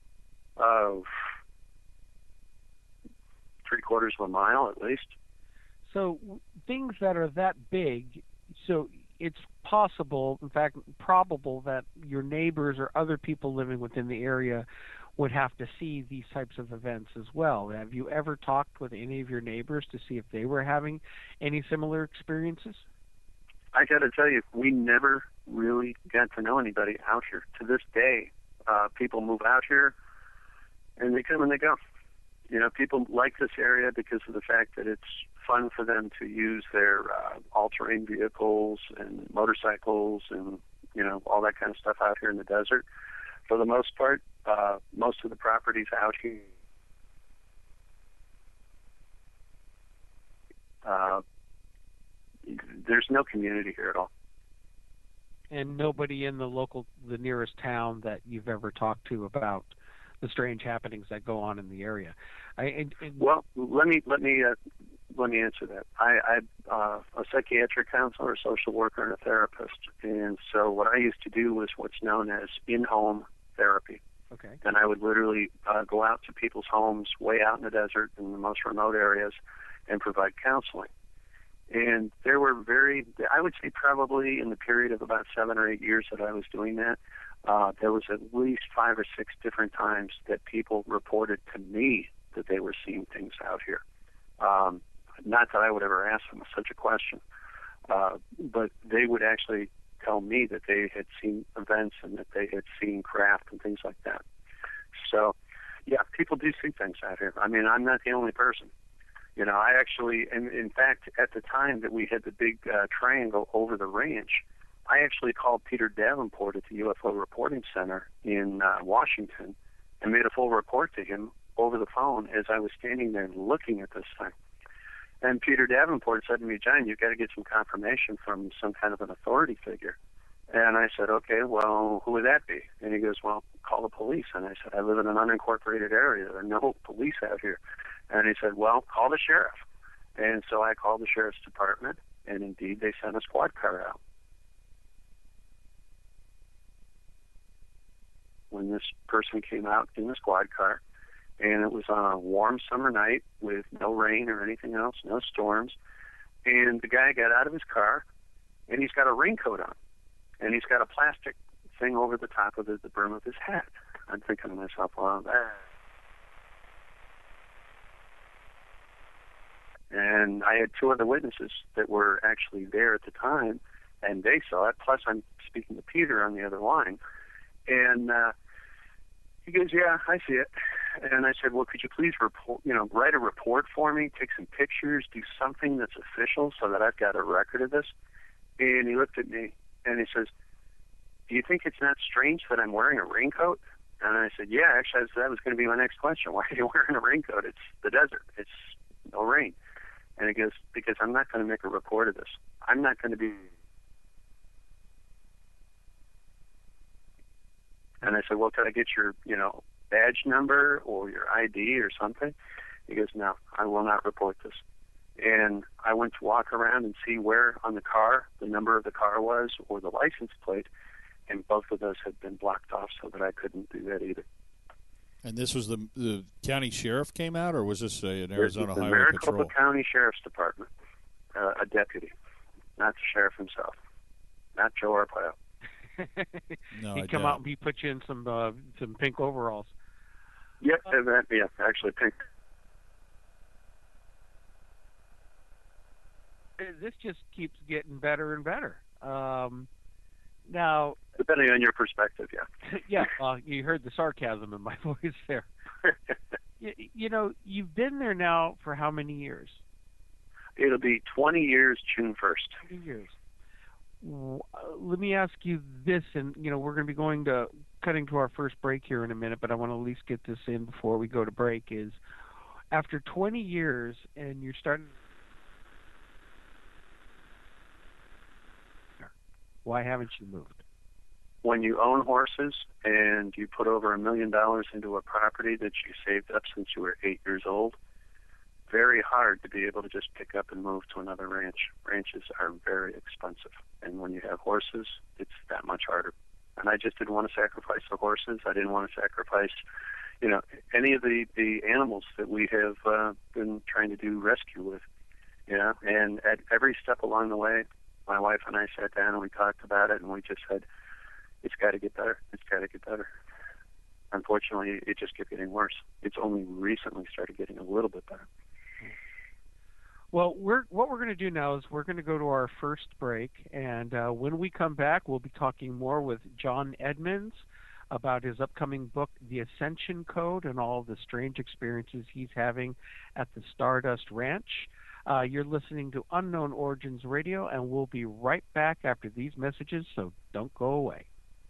3/4 of a mile at least. So things that are that big, so it's possible, in fact, probable that your neighbors or other people living within the area would have to see these types of events as well. Have you ever talked with any of your neighbors to see if they were having any similar experiences? I got to tell you, we never really got to know anybody out here. To this day, people move out here, and they come and they go. People like this area because of the fact that it's fun for them to use their all-terrain vehicles and motorcycles and, all that kind of stuff out here in the desert. For the most part, most of the properties out here, there's no community here at all. And nobody in the nearest town that you've ever talked to about the strange happenings that go on in the area. Well, let me answer that. I'm a psychiatric counselor, a social worker, and a therapist. And so what I used to do was what's known as in-home therapy. Okay. And I would literally go out to people's homes way out in the desert in the most remote areas and provide counseling. And there were I would say probably in the period of about 7 or 8 years that I was doing that, there was at least 5 or 6 different times that people reported to me that they were seeing things out here. Not that I would ever ask them such a question, but they would actually tell me that they had seen events and that they had seen craft and things like that. So, yeah, people do see things out here. I mean, I'm not the only person. You know, I actually, and in fact, at the time that we had the big triangle over the ranch, I actually called Peter Davenport at the UFO Reporting Center in Washington and made a full report to him over the phone as I was standing there looking at this thing. And Peter Davenport said to me, John, you've got to get some confirmation from some kind of an authority figure. And I said, okay, well, who would that be? And he goes, well, call the police. And I said, I live in an unincorporated area. There are no police out here. And he said, well, call the sheriff. And so I called the sheriff's department, and indeed they sent a squad car out. When this person came out in the squad car, and it was on a warm summer night with no rain or anything else, no storms, and the guy got out of his car, and he's got a raincoat on, and he's got a plastic thing over the top of the brim of his hat. I'm thinking to myself, well, that... And I had 2 other witnesses that were actually there at the time, and they saw it. Plus, I'm speaking to Peter on the other line. And he goes, yeah, I see it. And I said, well, could you please write a report for me, take some pictures, do something that's official so that I've got a record of this? And he looked at me, and he says, do you think it's not strange that I'm wearing a raincoat? And I said, yeah, actually, that was going to be my next question. Why are you wearing a raincoat? It's the desert. It's no rain. And he goes, because I'm not going to make a report of this. I'm not going to be... And I said, well, could I get your, badge number or your ID or something? He goes, no, I will not report this. And I went to walk around and see where on the car the number of the car was or the license plate, and both of those had been blocked off so that I couldn't do that either. And this was the county sheriff came out, or was this an Arizona the Highway Maricopa Patrol? County Sheriff's Department, a deputy, not the sheriff himself, not Joe Arpaio. No, He'd come out and he put you in some pink overalls. Yep, actually pink. This just keeps getting better and better. Now, depending on your perspective, yeah. Yeah, you heard the sarcasm in my voice there. You've been there now for how many years? It'll be 20 years June 1st. 20 years. Let me ask you this, and we're going to be cutting to our first break here in a minute, but I want to at least get this in before we go to break. Is after 20 years and you're starting, why haven't you moved? When you own horses and you put over $1 million into a property that you saved up since you were 8 years old, very hard to be able to just pick up and move to another ranch. Ranches are very expensive. And when you have horses, it's that much harder. And I just didn't want to sacrifice the horses. I didn't want to sacrifice, any of the animals that we have been trying to do rescue with. And at every step along the way, my wife and I sat down and we talked about it, and we just said, it's got to get better. It's got to get better. Unfortunately, it just kept getting worse. It's only recently started getting a little bit better. Well, what we're going to do now is we're going to go to our first break, and when we come back, we'll be talking more with John Edmunds about his upcoming book, The Ascension Code, and all the strange experiences he's having at the Stardust Ranch. You're listening to Unknown Origins Radio, and we'll be right back after these messages, so don't go away.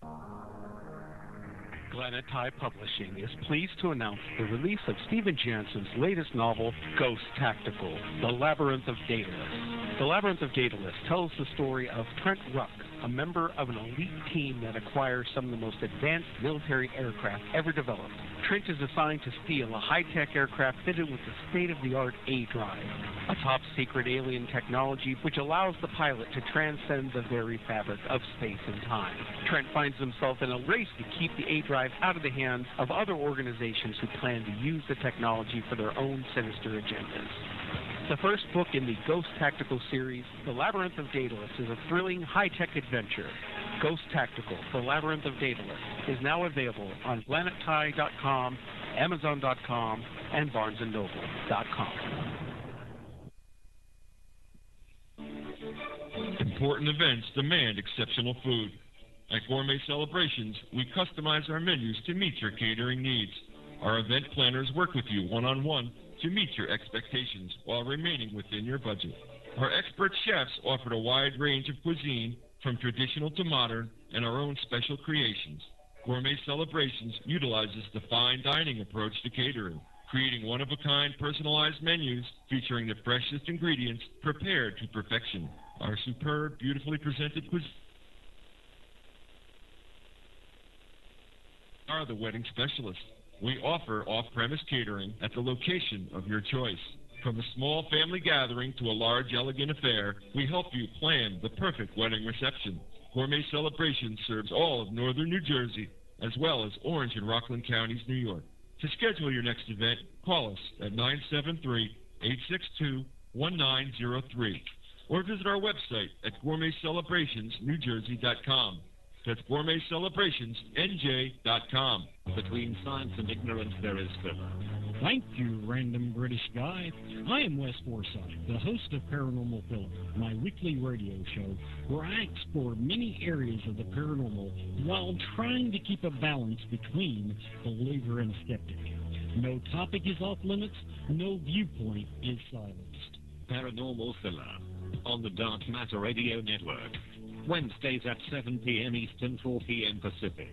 Glenattai Publishing is pleased to announce the release of Stephen Jansen's latest novel, Ghost Tactical, The Labyrinth of Daedalus. The Labyrinth of Daedalus tells the story of Trent Ruck, a member of an elite team that acquires some of the most advanced military aircraft ever developed. Trent is assigned to steal a high-tech aircraft fitted with the state-of-the-art A-Drive, a top-secret alien technology which allows the pilot to transcend the very fabric of space and time. Trent finds himself in a race to keep the A-Drive out of the hands of other organizations who plan to use the technology for their own sinister agendas. The first book in the Ghost Tactical series, The Labyrinth of Daedalus, is a thrilling, high-tech adventure. Ghost Tactical, The Labyrinth of Daedalus, is now available on planettie.com, Amazon.com, and BarnesandNoble.com. Important events demand exceptional food. At Gourmet Celebrations, we customize our menus to meet your catering needs. Our event planners work with you one-on-one to meet your expectations while remaining within your budget. Our expert chefs offer a wide range of cuisine, from traditional to modern, and our own special creations. Gourmet Celebrations utilizes the fine dining approach to catering, creating one-of-a-kind personalized menus featuring the freshest ingredients prepared to perfection. Our superb, beautifully presented cuisine are the wedding specialists. We offer off-premise catering at the location of your choice. From a small family gathering to a large, elegant affair, we help you plan the perfect wedding reception. Gourmet Celebrations serves all of northern New Jersey, as well as Orange and Rockland counties, New York. To schedule your next event, call us at 973-862-1903 or visit our website at gourmetcelebrationsnewjersey.com. That's gourmetcelebrationsnj.com. Between science and ignorance, there is filler. Thank you, random British guy. I am Wes Forsythe, the host of Paranormal Filler, my weekly radio show where I explore many areas of the paranormal while trying to keep a balance between believer and skeptic. No topic is off limits, no viewpoint is silenced. Paranormal Filler on the Dark Matter Radio Network. Wednesdays at 7 p.m. Eastern, 4 p.m. Pacific.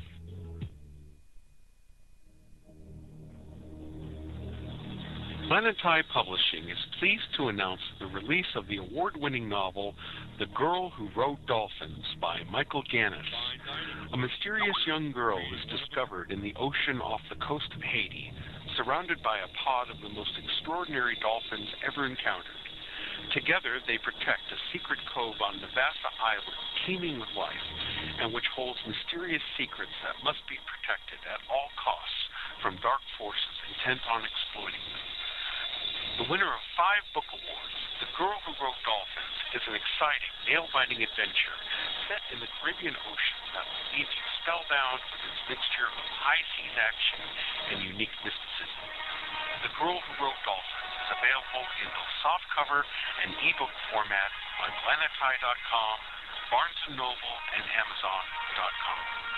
Planettie Publishing is pleased to announce the release of the award-winning novel The Girl Who Rode Dolphins by Michael Ganis. A mysterious young girl is discovered in the ocean off the coast of Haiti, surrounded by a pod of the most extraordinary dolphins ever encountered. Together, they protect a secret cove on Navassa Island, teeming with life, and which holds mysterious secrets that must be protected at all costs from dark forces intent on exploiting them. The winner of 5 book awards, The Girl Who Rode Dolphins, is an exciting, nail-biting adventure set in the Caribbean Ocean that will leave you spellbound with its mixture of high seas action and unique mysticism. The Girl Who Rode Dolphins is available in both softcover and ebook format on planettie.com, Barnes & Noble, and Amazon.com.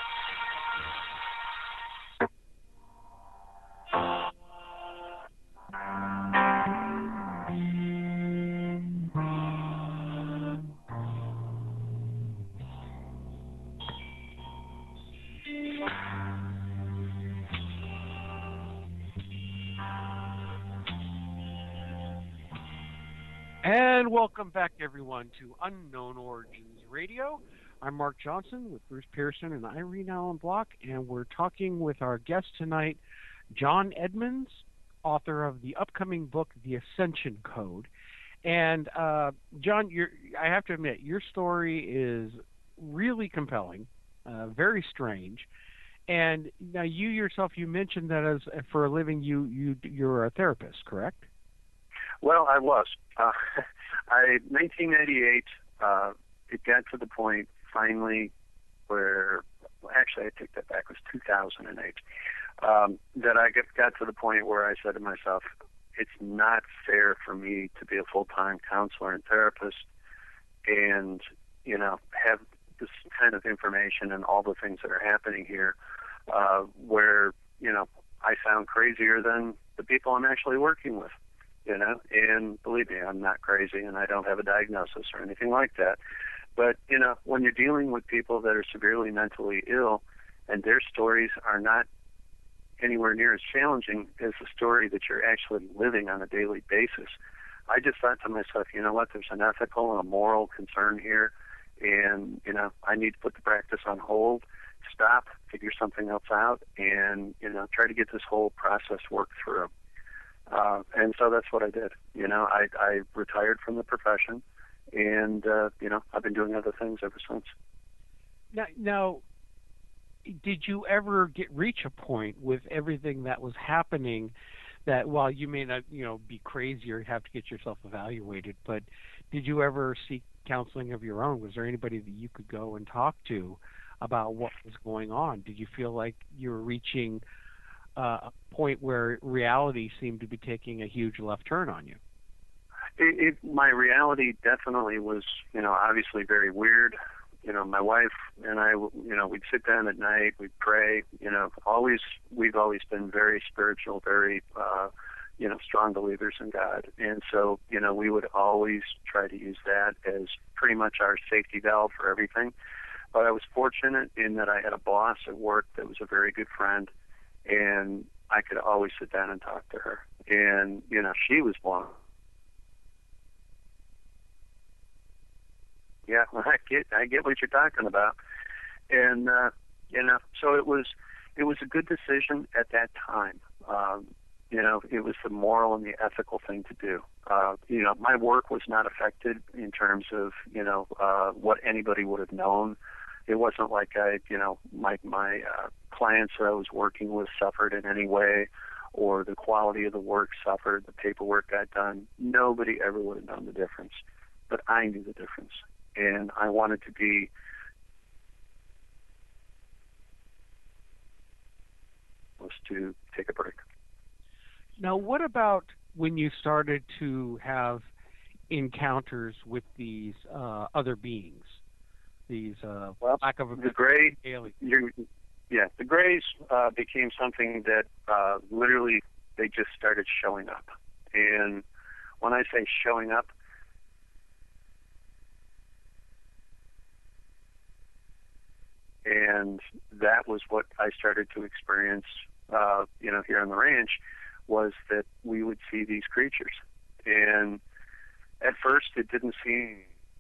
And welcome back, everyone, to Unknown Origins Radio. I'm Mark Johnson with Bruce Pearson and Irene Allen Block, and we're talking with our guest tonight, John Edmunds, author of the upcoming book, The Ascension Code. And, John, I have to admit, your story is really compelling, very strange. And now you yourself, you mentioned that as for a living, you're a therapist, correct? Well, I was. 1998, it got to the point finally where, actually I take that back, it was 2008, that I got to the point where I said to myself, it's not fair for me to be a full-time counselor and therapist and, have this kind of information and all the things that are happening here where, I sound crazier than the people I'm actually working with. And believe me, I'm not crazy and I don't have a diagnosis or anything like that. But, when you're dealing with people that are severely mentally ill and their stories are not anywhere near as challenging as the story that you're actually living on a daily basis, I just thought to myself, you know what, there's an ethical and a moral concern here. And, I need to put the practice on hold, stop, figure something else out, and, try to get this whole process worked through. And so that's what I did. I retired from the profession, and, I've been doing other things ever since. Now, did you ever reach a point with everything that was happening that while you may not, be crazy or have to get yourself evaluated, but did you ever seek counseling of your own? Was there anybody that you could go and talk to about what was going on? Did you feel like you were reaching a point where reality seemed to be taking a huge left turn on you? My reality definitely was, obviously very weird. My wife and I, we'd sit down at night, we'd pray, we've always been very spiritual, very, strong believers in God. And so, we would always try to use that as pretty much our safety valve for everything. But I was fortunate in that I had a boss at work that was a very good friend, and I could always sit down and talk to her. And, she was one. Yeah, I get what you're talking about. And, so it was a good decision at that time. It was the moral and the ethical thing to do. My work was not affected in terms of, what anybody would have known. It wasn't like my clients that I was working with suffered in any way, or the quality of the work suffered, the paperwork got done. Nobody ever would have known the difference. But I knew the difference. And I wanted to be to take a break. Now, what about when you started to have encounters with these other beings? These lack of the gray aliens. The grays became something that literally they just started showing up. And when I say showing up, and that was what I started to experience, here on the ranch, was that we would see these creatures. And at first it didn't seem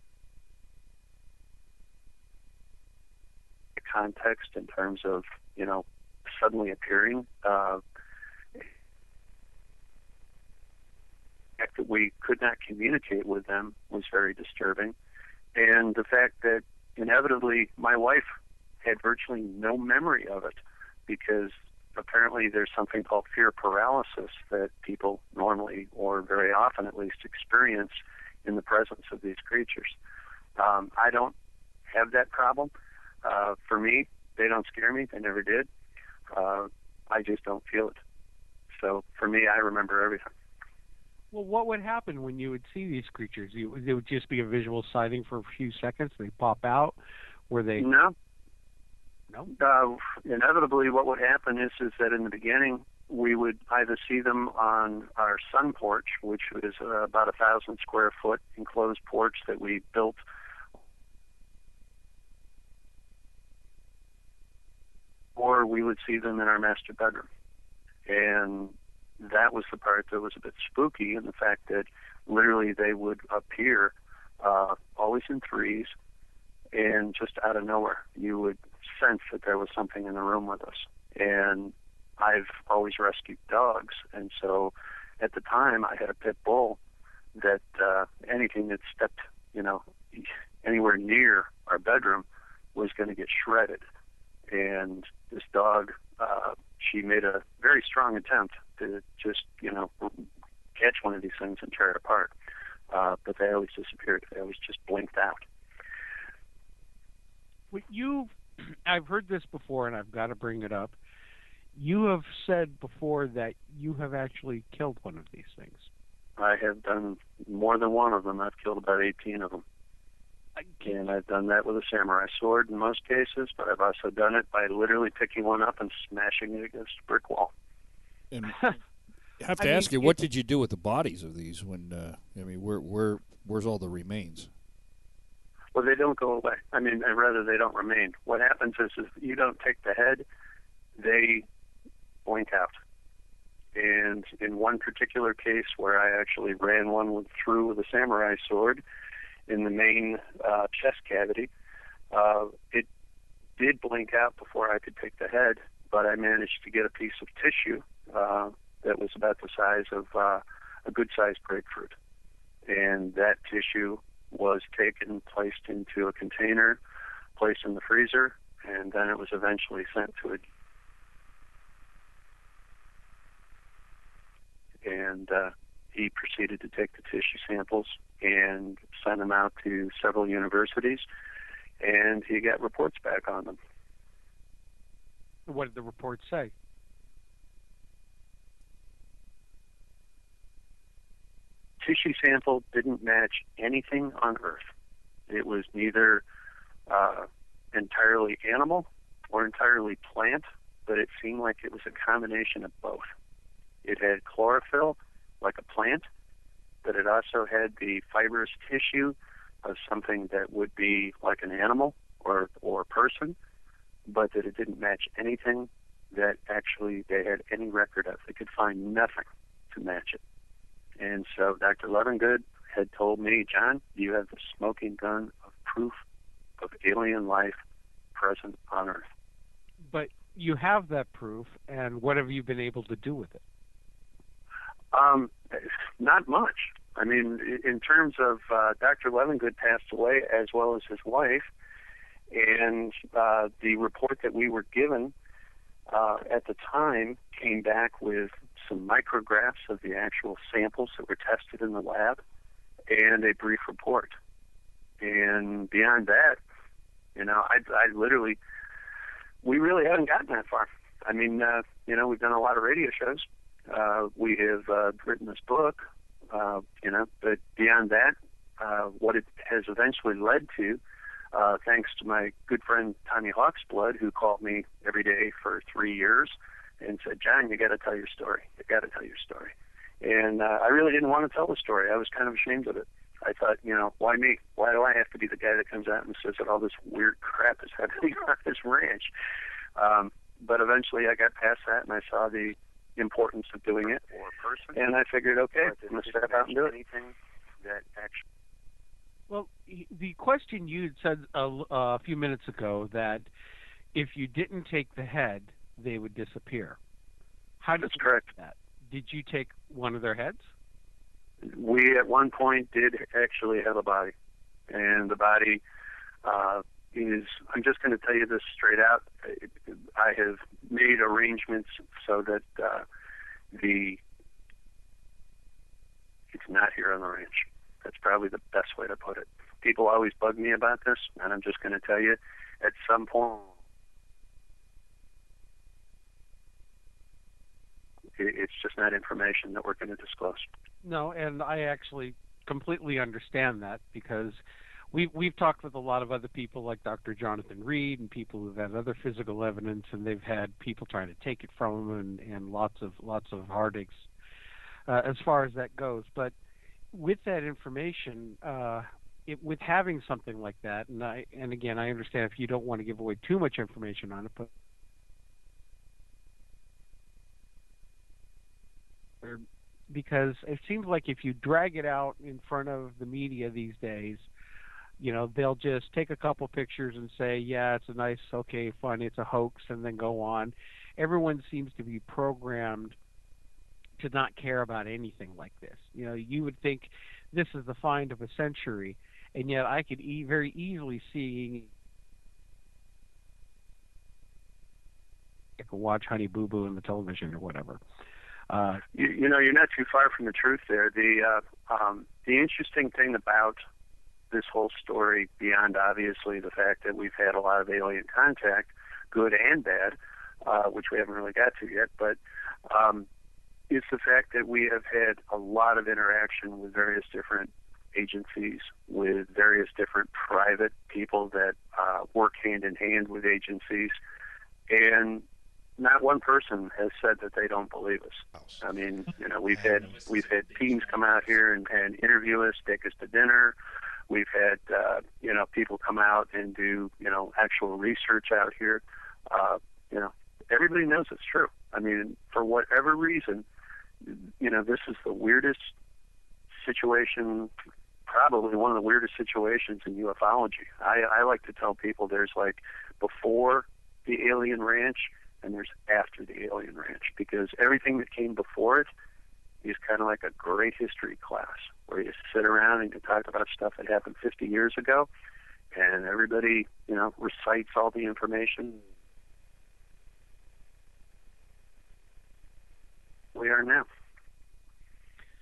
the context in terms of, suddenly appearing. The fact that we could not communicate with them was very disturbing. And the fact that inevitably my wife had virtually no memory of it, because apparently there's something called fear paralysis that people normally, or very often at least, experience in the presence of these creatures. I don't have that problem. For me, they don't scare me. They never did. I just don't feel it. So for me, I remember everything. Well, what would happen when you would see these creatures? It would just be a visual sighting for a few seconds. They pop out. Were they? No. No. Inevitably, what would happen is that in the beginning, we would either see them on our sun porch, which was about 1,000 square foot enclosed porch that we built, or we would see them in our master bedroom. And that was the part that was a bit spooky, in the fact that literally they would appear always in threes, and just out of nowhere you would sense that there was something in the room with us. And I've always rescued dogs, and so at the time I had a pit bull that anything that stepped anywhere near our bedroom was going to get shredded. And this dog, she made a very strong attempt to just catch one of these things and tear it apart, but they always disappeared. They always just blinked out. I've heard this before, and I've got to bring it up. You have said before that you have actually killed one of these things. I have done more than one of them. I've killed about 18 of them. And I've done that with a samurai sword in most cases, but I've also done it by literally picking one up and smashing it against a brick wall. And I have to ask you, what did you do with the bodies of these? When where's all the remains? Well, they don't go away. Rather, they don't remain. What happens is you don't take the head, they blink out. And in one particular case where I actually ran one through with a samurai sword in the main chest cavity, it did blink out before I could take the head, but I managed to get a piece of tissue that was about the size of a good-sized grapefruit. And that tissue was taken, placed into a container, placed in the freezer, and then it was eventually sent to he proceeded to take the tissue samples and send them out to several universities, and he got reports back on them. What did the report say? Tissue sample didn't match anything on Earth. It was neither entirely animal or entirely plant, but it seemed like it was a combination of both. It had chlorophyll, like a plant, but it also had the fibrous tissue of something that would be like an animal or a person, but that it didn't match anything that actually they had any record of. They could find nothing to match it. And so Dr. Levengood had told me, John, you have the smoking gun of proof of alien life present on Earth. But you have that proof, and what have you been able to do with it? Not much. I mean, in terms of Dr. Levengood passed away, as well as his wife, and the report that we were given at the time came back with some micrographs of the actual samples that were tested in the lab and a brief report. And beyond that, I literally, we really haven't gotten that far. I mean, we've done a lot of radio shows. We have written this book, but beyond that, what it has eventually led to, thanks to my good friend Tommy Hawksblood, who called me every day for 3 years and said, John, you got to tell your story. You got to tell your story. And I really didn't want to tell the story. I was kind of ashamed of it. I thought, why me? Why do I have to be the guy that comes out and says that all this weird crap is happening on this ranch? But eventually I got past that, and I saw the importance of doing it. And I figured, okay, I'm going to step out and do it. Well, the question you said a few minutes ago, that if you didn't take the head, they would disappear. How did That's correct. That? Did you take one of their heads? We at one point did actually have a body, and the body is, I'm just going to tell you this straight out, I have made arrangements so that it's not here on the ranch. That's probably the best way to put it. People always bug me about this, and I'm just going to tell you, at some point, it's just not information that we're going to disclose. No, and I actually completely understand that, because we've talked with a lot of other people like Dr. Jonathan Reed and people who've had other physical evidence, and they've had people trying to take it from them, and lots of heartaches as far as that goes. But with that information, with having something like that, and again, I understand if you don't want to give away too much information on it, but because it seems like if you drag it out in front of the media these days, they'll just take a couple pictures and say, yeah, it's a nice, okay, fun, it's a hoax, and then go on. Everyone seems to be programmed to not care about anything like this. You would think this is the find of a century, and yet I could very easily see, I could watch Honey Boo Boo in the television or whatever. You're not too far from the truth there. The interesting thing about this whole story, beyond obviously the fact that we've had a lot of alien contact, good and bad, which we haven't really got to yet, but it's the fact that we have had a lot of interaction with various different agencies, with various different private people that work hand in hand with agencies, and not one person has said that they don't believe us. I mean, we've had teams come out here and interview us, take us to dinner. We've had people come out and do actual research out here. Everybody knows it's true. I mean, for whatever reason, this is the weirdest situation, probably one of the weirdest situations in ufology. I like to tell people there's like before the alien ranch and there's after the alien ranch, because everything that came before it is kind of like a great history class where you sit around and you talk about stuff that happened 50 years ago, and everybody, recites all the information. We are now.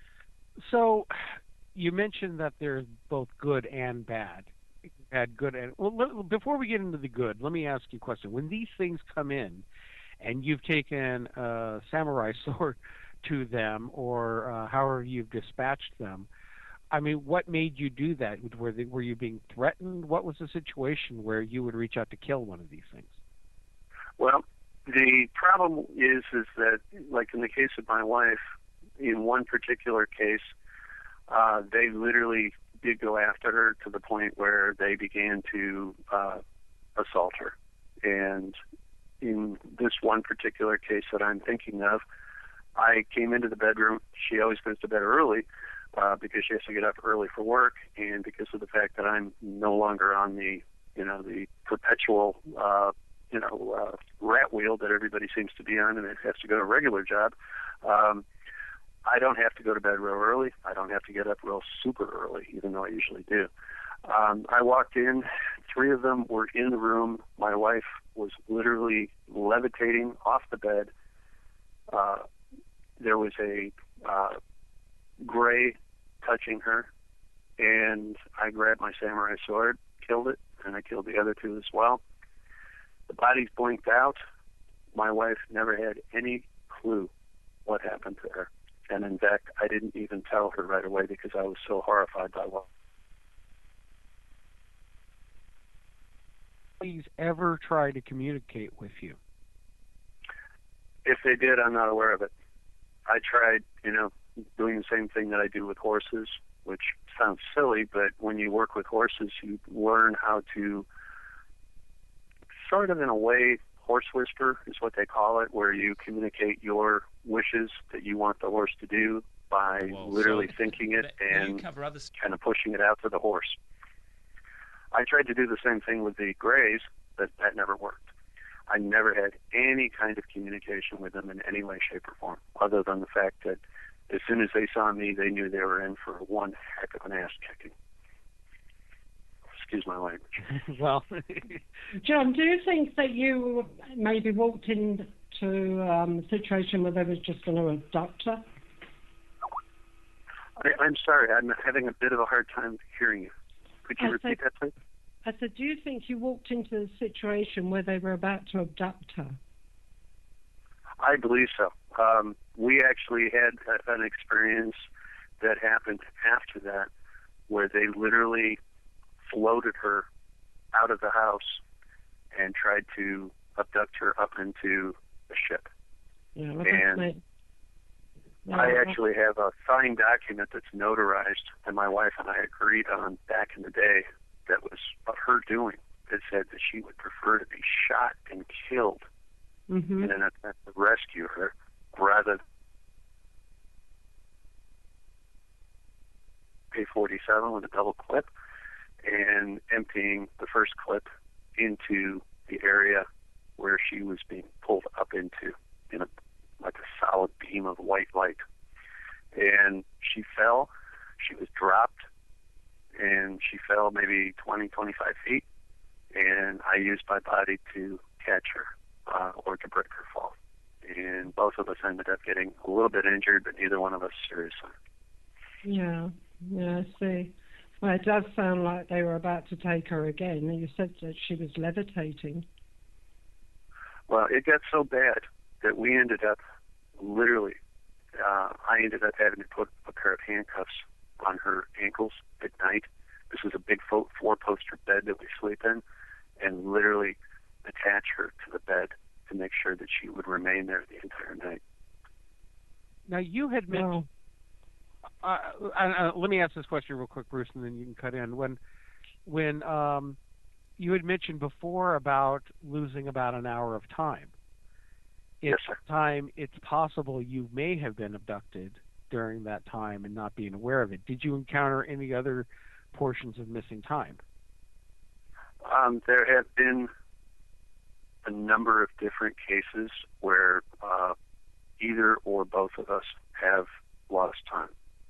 So, you mentioned that there's both good and bad. Had good and before we get into the good, let me ask you a question. When these things come in, and you've taken a samurai sword to them, or however you've dispatched them, I mean, what made you do that? Were you being threatened? What was the situation where you would reach out to kill one of these things? Well, the problem is that, like in the case of my wife, in one particular case, they literally did go after her to the point where they began to assault her. And in this one particular case that I'm thinking of, I came into the bedroom. She always goes to bed early because she has to get up early for work, and because of the fact that I'm no longer on the perpetual rat wheel that everybody seems to be on, and it has to go to a regular job. I don't have to go to bed real early. I don't have to get up real super early, even though I usually do. I walked in. 3 of them were in the room. My wife was literally levitating off the bed. There was a gray touching her, and I grabbed my samurai sword, killed it, and I killed the other 2 as well. The bodies blinked out. My wife never had any clue what happened to her. And in fact, I didn't even tell her right away because I was so horrified by what. Please ever try to communicate with you? If they did, I'm not aware of it. I tried, doing the same thing that I do with horses, which sounds silly, but when you work with horses, you learn how to sort of, in a way, horse whisper is what they call it, where you communicate your wishes that you want the horse to do by literally thinking it and kind of pushing it out to the horse. I tried to do the same thing with the grays, but that never worked. I never had any kind of communication with them in any way, shape, or form, other than the fact that as soon as they saw me, they knew they were in for one heck of an ass kicking. Excuse my language. Well, John, do you think that you maybe walked into a situation where they was just going to abduct her? I'm sorry, I'm having a bit of a hard time hearing you. Could you repeat that, please? I said, do you think you walked into a situation where they were about to abduct her? I believe so. We actually had an experience that happened after that where they literally floated her out of the house and tried to abduct her up into a ship. Yeah, and I actually have a signed document that's notarized, and my wife and I agreed on back in the day, that was of her doing, that said that she would prefer to be shot and killed in an attempt to rescue her rather than K-47 with a double clip and emptying the first clip into the area where she was being pulled up into, like a solid beam of white light. And she fell. She was dropped, and she fell maybe 20, 25 feet, and I used my body to catch her or to break her fall. And both of us ended up getting a little bit injured, but neither one of us seriously. Yeah, I see. Well, it does sound like they were about to take her again. You said that she was levitating. Well, it got so bad that we ended up literally, I ended up having to put a pair of handcuffs on her ankles at night. This was a big 4-poster bed that we sleep in, and literally attach her to the bed to make sure that she would remain there the entire night. Now, you had mentioned... let me ask this question real quick, Bruce, and then you can cut in. When you had mentioned before about losing about an hour of time. Yes, sir. Time, it's possible you may have been abducted during that time and not being aware of it. Did you encounter any other portions of missing time? There have been a number of different cases where either or both of us have lost time.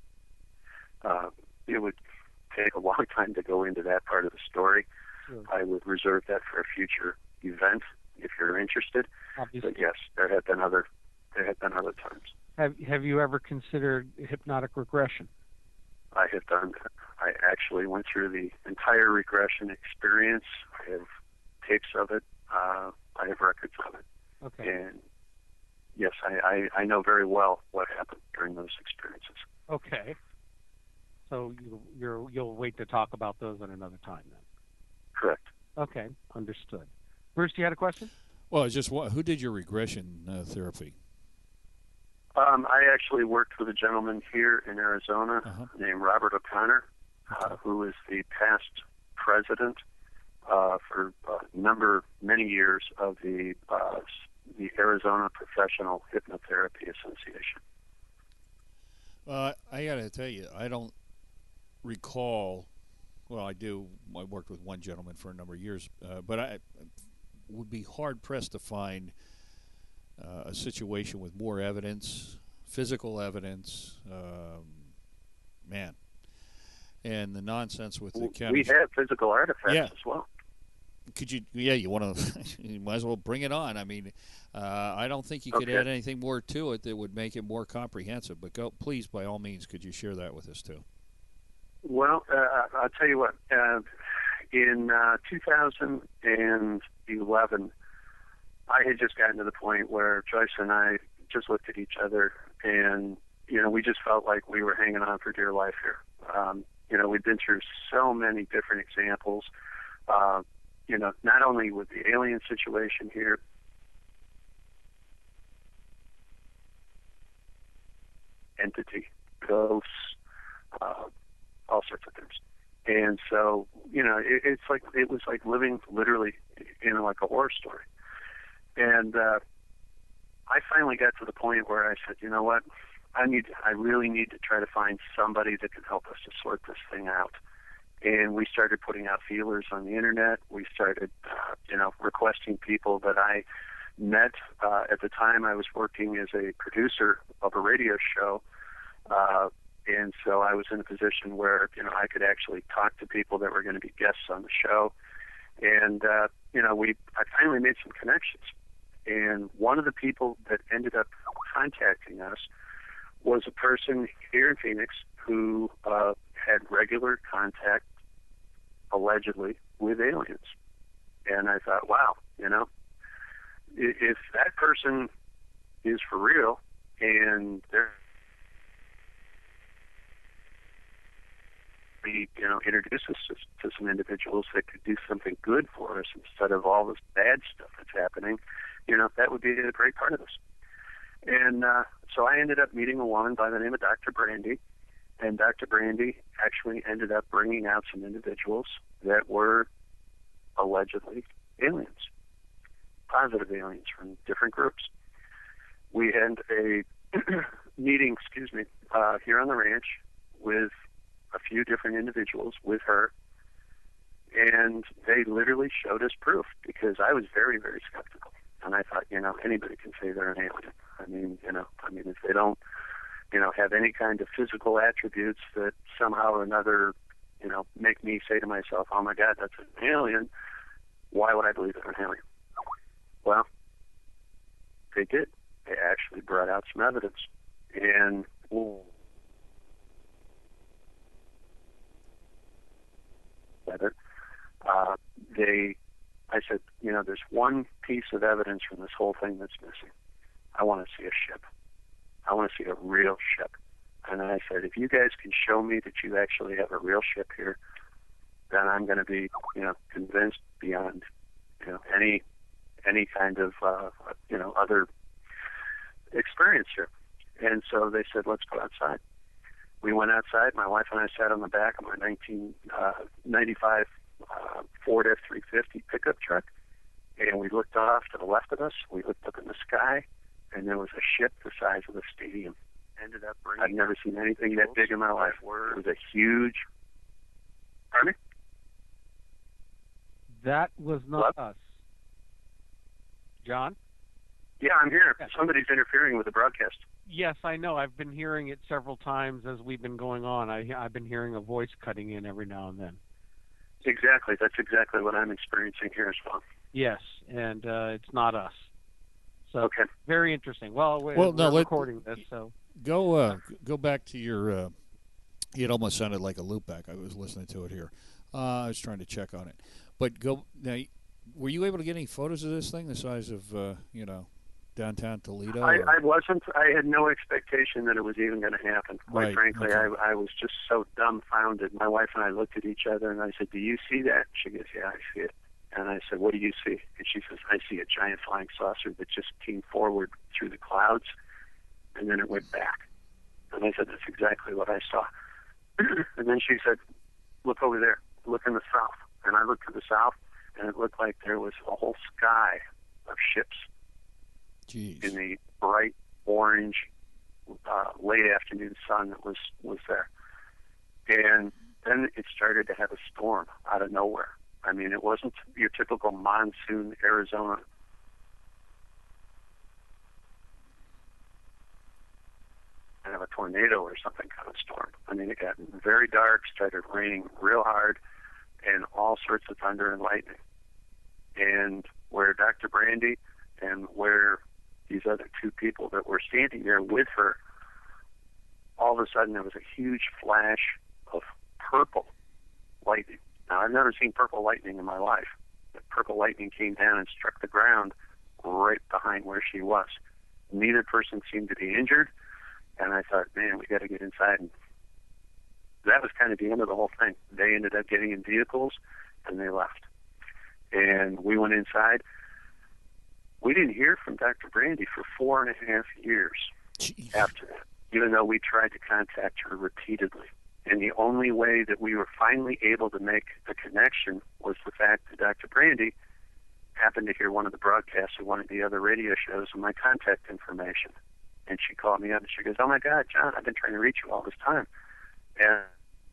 It would take a long time to go into that part of the story. Sure. I would reserve that for a future event if you're interested. Obviously. But yes, there have been other times. Have you ever considered hypnotic regression? I have done that. I actually went through the entire regression experience. I have tapes of it. I have records of it. Okay. And yes, I know very well what happened during those experiences. Okay. So you'll wait to talk about those at another time then. Correct. Okay, understood. Bruce, you had a question? Well, it's just who did your regression therapy? I actually worked with a gentleman here in Arizona named Robert O'Connor, who is the past president for many years of the Arizona Professional Hypnotherapy Association. I got to tell you, I don't recall. Well, I do. I worked with one gentleman for a number of years, but I would be hard-pressed to find a situation with more evidence, physical evidence, man. And the nonsense with the county. We have physical artifacts as well. Could you? Yeah, you want to? You might as well bring it on. I mean, I don't think you could add anything more to it that would make it more comprehensive. But please, by all means, could you share that with us too? Well, I'll tell you what. In 2011, I had just gotten to the point where Joyce and I just looked at each other, and we just felt like we were hanging on for dear life here. We'd been through so many different examples. Not only with the alien situation here, entity, ghosts, all sorts of things. And so, it was like living literally, like a horror story. And I finally got to the point where I said, you know what, I really need to try to find somebody that can help us to sort this thing out. And we started putting out feelers on the internet. We started, requesting people that I met. At the time, I was working as a producer of a radio show. And so I was in a position where, I could actually talk to people that were going to be guests on the show. And, I finally made some connections. And one of the people that ended up contacting us was a person here in Phoenix who had regular contact, allegedly, with aliens. And I thought, wow, if that person is for real and they're introduce us to some individuals that could do something good for us instead of all this bad stuff that's happening, that would be a great part of this. And so I ended up meeting a woman by the name of Dr. Brandy, and Dr. Brandy actually ended up bringing out some individuals that were allegedly aliens, positive aliens from different groups. We had a meeting, here on the ranch with a few different individuals with her, and they literally showed us proof because I was very, very skeptical. And I thought, anybody can say they're an alien. I mean, if they don't, have any kind of physical attributes that somehow or another, make me say to myself, oh my God, that's an alien, why would I believe they're an alien? Well, they did. They actually brought out some evidence. And I said, there's one piece of evidence from this whole thing that's missing. I want to see a ship. I want to see a real ship. And I said, if you guys can show me that you actually have a real ship here, then I'm going to be, convinced beyond, any kind of, other experience here. And so they said, let's go outside. We went outside. My wife and I sat on the back of my 1995 Ford F-350 pickup truck, and we looked off to the left of us. We looked up in the sky, and there was a ship the size of the stadium. I've never seen anything that big in my life. It was a huge... Pardon me? That was not us. John? Yeah, I'm here. Somebody's interfering with the broadcast. Yes, I know. I've been hearing it several times as we've been going on. I've been hearing a voice cutting in every now and then. Exactly. That's exactly what I'm experiencing here as well. Yes, and it's not us. So Okay. very interesting. Well, we're recording this, so go back to your. It almost sounded like a loopback. I was listening to it here. I was trying to check on it, but go now. Were you able to get any photos of this thing the size of downtown Toledo? I wasn't. I had no expectation that it was even going to happen. Quite Right, frankly, okay. I was just so dumbfounded. My wife and I looked at each other, and I said, "Do you see that?" She goes, "Yeah, I see it." And I said, "What do you see?" And she says, "I see a giant flying saucer that just came forward through the clouds, and then it went back." And I said, "That's exactly what I saw." And then she said, "Look over there. Look in the south." And I looked to the south, and it looked like there was a whole sky of ships. Jeez. In the bright orange late afternoon sun that was there. And then it started to have a storm out of nowhere. I mean, it wasn't your typical monsoon Arizona. Kind of a tornado or something kind of storm. I mean, it got very dark, started raining real hard, and all sorts of thunder and lightning. And where Dr. Brandy and where these other two people that were standing there with her, all of a sudden there was a huge flash of purple lightning. Now, I've never seen purple lightning in my life. The purple lightning came down and struck the ground right behind where she was. Neither person seemed to be injured, and I thought, man, we got to get inside. And that was kind of the end of the whole thing. They ended up getting in vehicles, and they left. And we went inside. We didn't hear from Dr. Brandy for 4.5 years after that, even though we tried to contact her repeatedly. And the only way that we were finally able to make the connection was the fact that Dr. Brandy happened to hear one of the broadcasts of one of the other radio shows and my contact information. And she called me up and she goes, "Oh my God, John, I've been trying to reach you all this time." And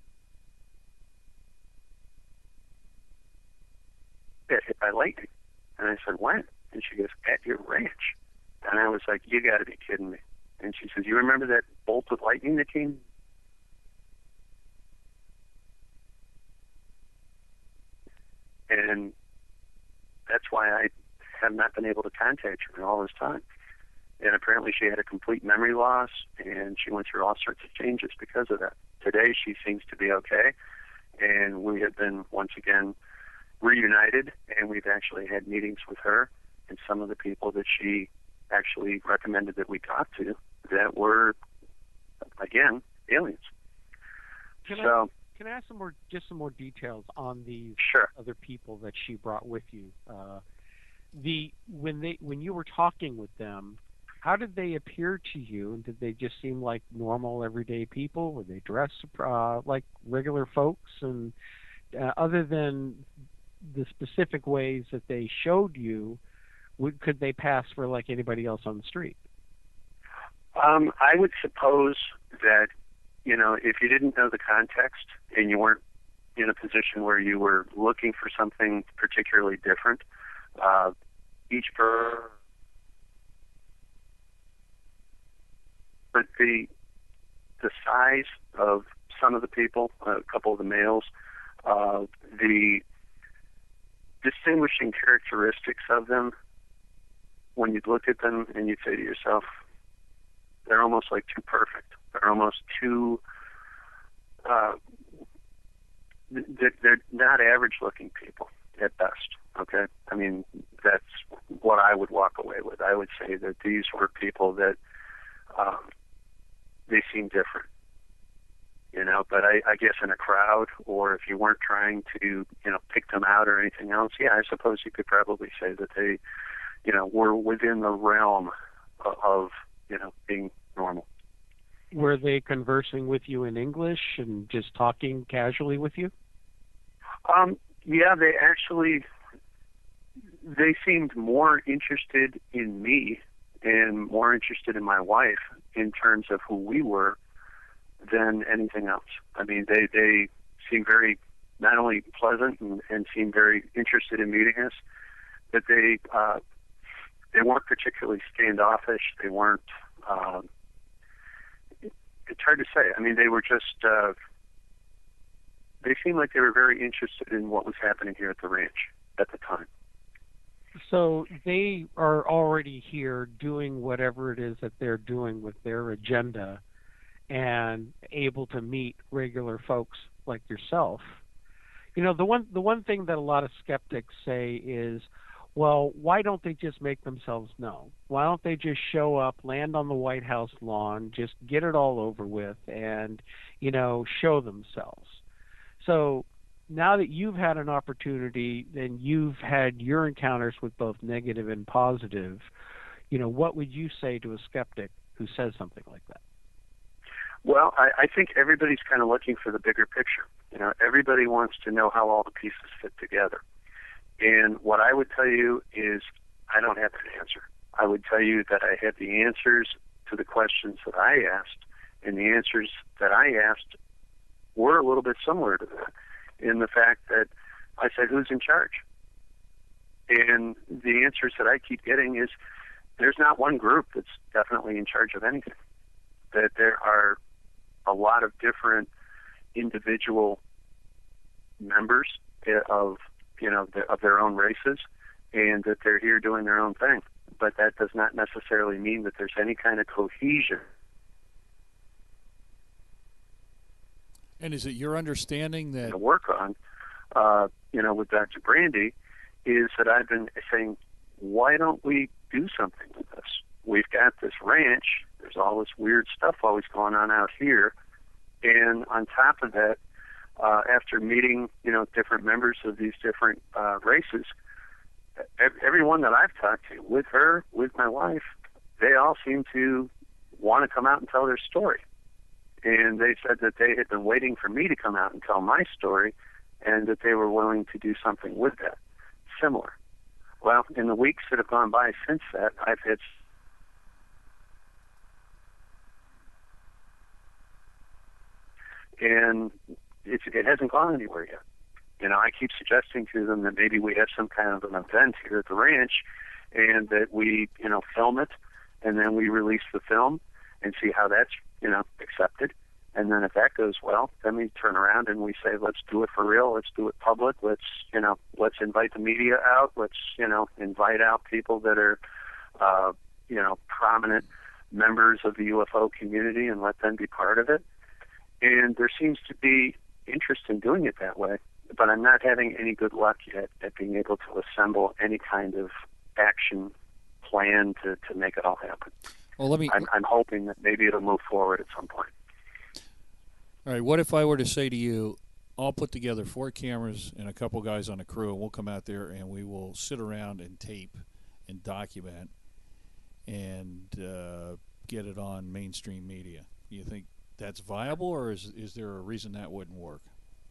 got hit by lightning. And I said, "When?" And she goes, "At your ranch." And I was like, "You got to be kidding me." And she says, "You remember that bolt of lightning that came?" And that's why I have not been able to contact her in all this time. And apparently she had a complete memory loss, and she went through all sorts of changes because of that. Today she seems to be okay, and we have been once again reunited, and we've actually had meetings with her and some of the people that she actually recommended that we talk to that were, again, aliens. Can I ask some more details on these other people that she brought with you? When you were talking with them, how did they appear to you? And did they just seem like normal, everyday people? Were they dressed like regular folks? And other than the specific ways that they showed you, could they pass for like anybody else on the street? I would suppose that, if you didn't know the context and you weren't in a position where you were looking for something particularly different, each person. But the size of some of the people, a couple of the males, the distinguishing characteristics of them, when you'd look at them and you'd say to yourself, they're almost like too perfect. They're almost too, they're not average-looking people at best, okay? I mean, that's what I would walk away with. I would say that these were people that they seem different, but I guess in a crowd, or if you weren't trying to, pick them out or anything else, yeah, I suppose you could probably say that they, were within the realm of, being normal. Were they conversing with you in English and just talking casually with you? Yeah, they seemed more interested in me and more interested in my wife in terms of who we were than anything else. I mean, they seemed very, not only pleasant and seemed very interested in meeting us, but they weren't particularly standoffish. They weren't, it's hard to say. I mean, they were just, they seemed like they were very interested in what was happening here at the ranch at the time. So they are already here doing whatever it is that they're doing with their agenda and able to meet regular folks like yourself. You know, the one thing that a lot of skeptics say is, well, why don't they just make themselves known? Why don't they just show up, land on the White House lawn, just get it all over with, and, you know, show themselves? So now that you've had an opportunity and you've had your encounters with both negative and positive, you know, what would you say to a skeptic who says something like that? Well, I think everybody's kind of looking for the bigger picture. You know, everybody wants to know how all the pieces fit together. And what I would tell you is I don't have that answer. I would tell you that I have the answers to the questions that I asked, and the answers that I asked were a little bit similar to that, in the fact that I said, who's in charge? And the answers that I keep getting is there's not one group that's definitely in charge of anything, that there are a lot of different individual members of, you know, of their own races, and that they're here doing their own thing. But that does not necessarily mean that there's any kind of cohesion. And is it your understanding that to work on, you know, with Dr. Brandy, is that I've been saying, why don't we do something with this? We've got this ranch. There's all this weird stuff always going on out here. And on top of that, after meeting, you know, different members of these different races, everyone that I've talked to, with her, with my wife, they all seem to want to come out and tell their story. And they said that they had been waiting for me to come out and tell my story, and that they were willing to do something with that, similar. Well, in the weeks that have gone by since that, I've had and it hasn't gone anywhere yet. You know, I keep suggesting to them that maybe we have some kind of an event here at the ranch, and that we, you know, film it, and then we release the film and see how that's, you know, accepted. And then if that goes well, then we turn around and we say, let's do it for real. Let's do it public. Let's, you know, let's invite the media out. Let's, you know, invite out people that are, you know, prominent members of the UFO community and let them be part of it. And there seems to be interest in doing it that way, but I'm not having any good luck yet at being able to assemble any kind of action plan to make it all happen. Well, I'm hoping that maybe it'll move forward at some point. All right, what if I were to say to you, I'll put together 4 cameras and a couple guys on a crew, and we'll come out there and we will sit around and tape and document and get it on mainstream media? You think that's viable, or is there a reason that wouldn't work?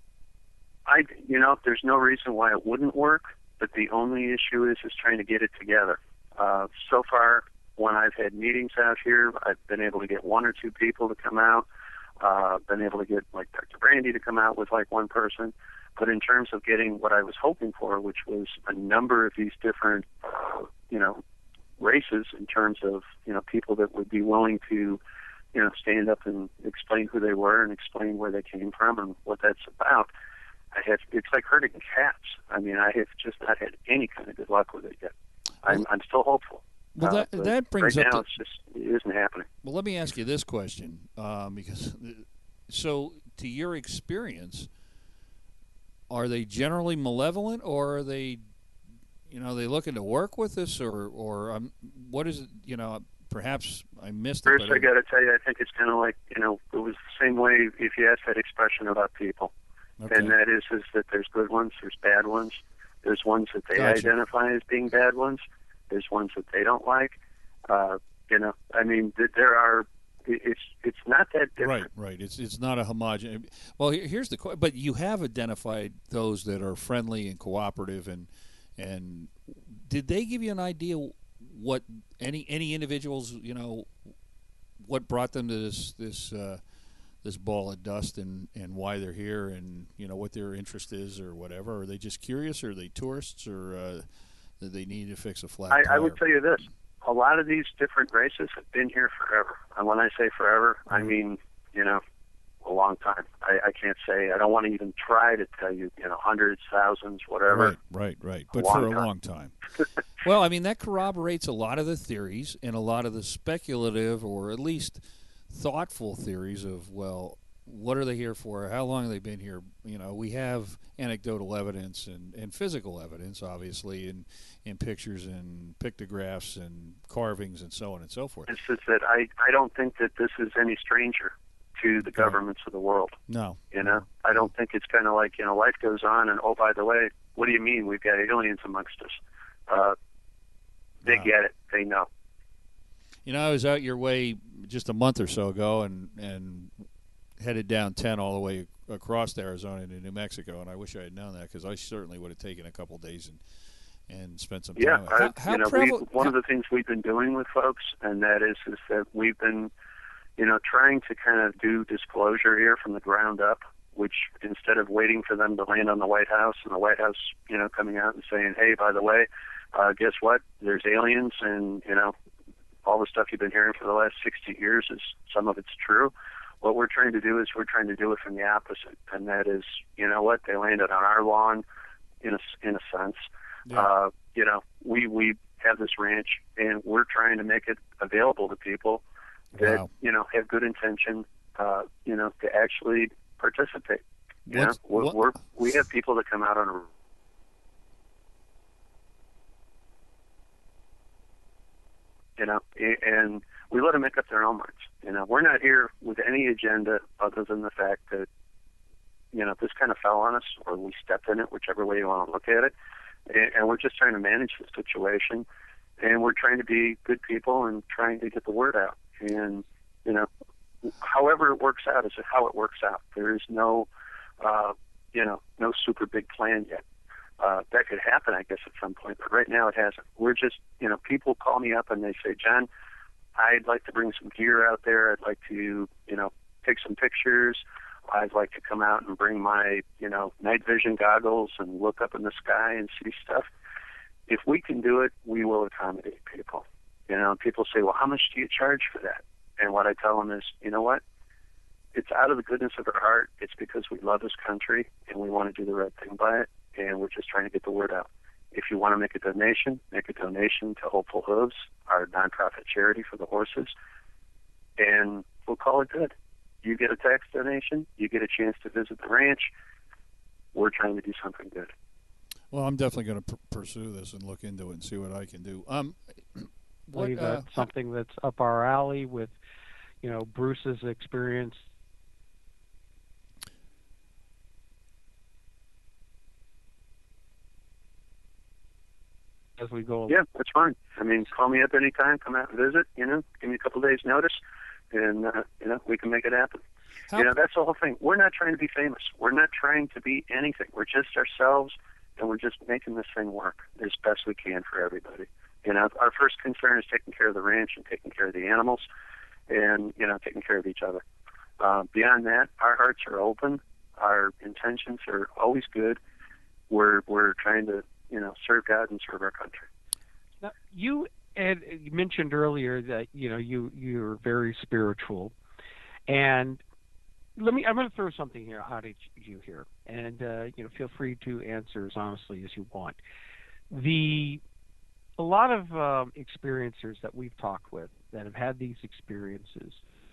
You know, there's no reason why it wouldn't work, but the only issue is trying to get it together. So far, when I've had meetings out here, I've been able to get 1 or 2 people to come out. Been able to get, like, Dr. Brandy to come out with, like, 1 person. But in terms of getting what I was hoping for, which was a number of these different, you know, races, in terms of, you know, people that would be willing to, you know, stand up and explain who they were and explain where they came from and what that's about, it's like herding cats. I mean, I have just not had any kind of good luck with it yet. I'm still hopeful. Well, that brings right up now it isn't happening. Well, let me ask you this question, because so to your experience, are they generally malevolent, or are they, you know, are they looking to work with us, or what is it? You know, perhaps I missed it. First, I got to tell you, I think it's kind of like, you know, it was the same way if you ask that expression about people. Okay. And that is that there's good ones, there's bad ones. There's ones that they identify as being bad ones. There's ones that they don't like. You know, I mean, there are. It's not that different. Right. It's not a homogeneous. Well, here's the question. But you have identified those that are friendly and cooperative, and did they give you an idea what any individuals, you know, what brought them to this ball of dust, and why they're here, and, you know, what their interest is or whatever? Are they just curious, or are they tourists, or that they need to fix a flat tire? I would tell you this. A lot of these different races have been here forever. And when I say forever, I mean, you know, a long time. I can't say, I don't want to even try to tell you, you know, hundreds, thousands, whatever. Right. But for a long time. Well, I mean, that corroborates a lot of the theories and a lot of the speculative or at least thoughtful theories of, well, what are they here for? How long have they been here? You know, we have anecdotal evidence and physical evidence, obviously, in pictures and pictographs and carvings and so on and so forth. It's just that I don't think that this is any stranger to the governments of the world. No. You know, I don't think it's kind of like, you know, life goes on and, oh, by the way, what do you mean we've got aliens amongst us? They get it. They know. You know, I was out your way just a month or so ago and headed down 10 all the way across Arizona to New Mexico, and I wish I had known that because I certainly would have taken a couple days and spent some time. Yeah, How one of the things we've been doing with folks, and that is that we've been, you know, trying to kind of do disclosure here from the ground up, which instead of waiting for them to land on the White House and the White House, you know, coming out and saying, hey, by the way, guess what? There's aliens, and, you know, all the stuff you've been hearing for the last 60 years is some of it's true. What we're trying to do is we're trying to do it from the opposite, and that is, you know what? They landed on our lawn, in a sense. Yeah. You know, we have this ranch, and we're trying to make it available to people that you know have good intention, you know, to actually participate. You know, we have people that come out on a you know, and we let them make up their own minds. You know, we're not here with any agenda other than the fact that, you know, this kind of fell on us, or we stepped in it, whichever way you want to look at it, and we're just trying to manage the situation, and we're trying to be good people and trying to get the word out. And, you know, however it works out is how it works out. There is no, you know, no super big plan yet. That could happen, I guess, at some point, but right now it hasn't. We're just, you know, people call me up and they say, John, I'd like to bring some gear out there. I'd like to, you know, take some pictures. I'd like to come out and bring my, you know, night vision goggles and look up in the sky and see stuff. If we can do it, we will accommodate people. You know, people say, well, how much do you charge for that? And what I tell them is, you know what? It's out of the goodness of our heart. It's because we love this country and we want to do the right thing by it. And we're just trying to get the word out. If you want to make a donation to Hopeful Hooves, our nonprofit charity for the horses, and we'll call it good. You get a tax donation, you get a chance to visit the ranch. We're trying to do something good. Well, I'm definitely going to pursue this and look into it and see what I can do. That's something that's up our alley with, you know, Bruce's experience. As we go. Yeah, that's fine. I mean, call me up anytime. Come out and visit. You know, give me a couple of days' notice, and you know, we can make it happen. You know, that's the whole thing. We're not trying to be famous. We're not trying to be anything. We're just ourselves, and we're just making this thing work as best we can for everybody. You know, our first concern is taking care of the ranch and taking care of the animals, and you know, taking care of each other. Beyond that, our hearts are open. Our intentions are always good. We're trying to, you know, serve God and serve our country. Now, you mentioned earlier that, you know, you're very spiritual, and I'm going to throw something here out at you here, and you know, feel free to answer as honestly as you want. A lot of experiencers that we've talked with that have had these experiences,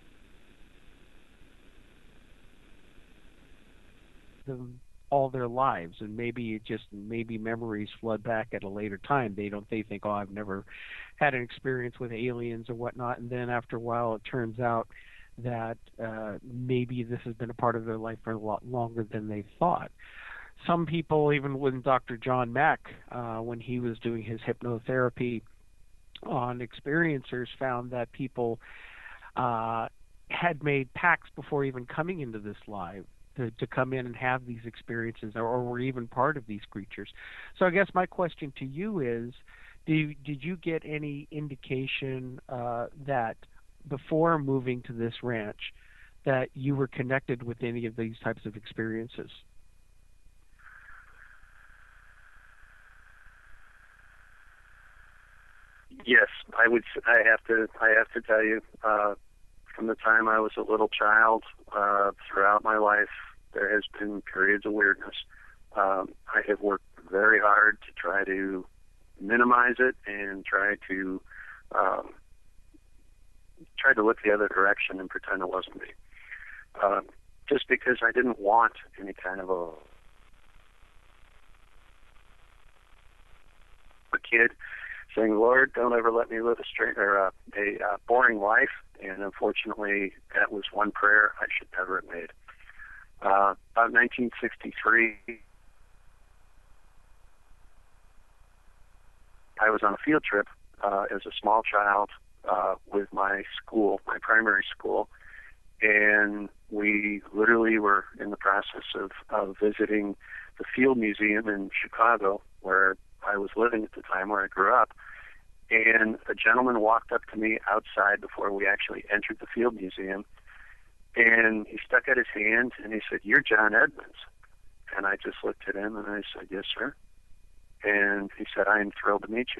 all their lives, and maybe memories flood back at a later time. They think, oh, I've never had an experience with aliens or whatnot, and then after a while it turns out that maybe this has been a part of their life for a lot longer than they thought. Some people, even when Dr. John Mack, when he was doing his hypnotherapy on experiencers, found that people had made pacts before even coming into this life to come in and have these experiences, or were even part of these creatures. So I guess my question to you is, did you get any indication that before moving to this ranch that you were connected with any of these types of experiences? Yes, I would. I have to tell you, from the time I was a little child, throughout my life, there has been periods of weirdness. I have worked very hard to try to minimize it and try to look the other direction and pretend it wasn't me. Just because I didn't want any kind of a kid saying, "Lord, don't ever let me live a boring life." And unfortunately, that was one prayer I should never have made. About 1963, I was on a field trip as a small child with my school, my primary school, and we literally were in the process of visiting the Field Museum in Chicago, where I was living at the time, where I grew up. And a gentleman walked up to me outside before we actually entered the Field Museum, and he stuck out his hand and he said, "You're John Edmunds." And I just looked at him and I said, "Yes, sir." And he said, "I am thrilled to meet you.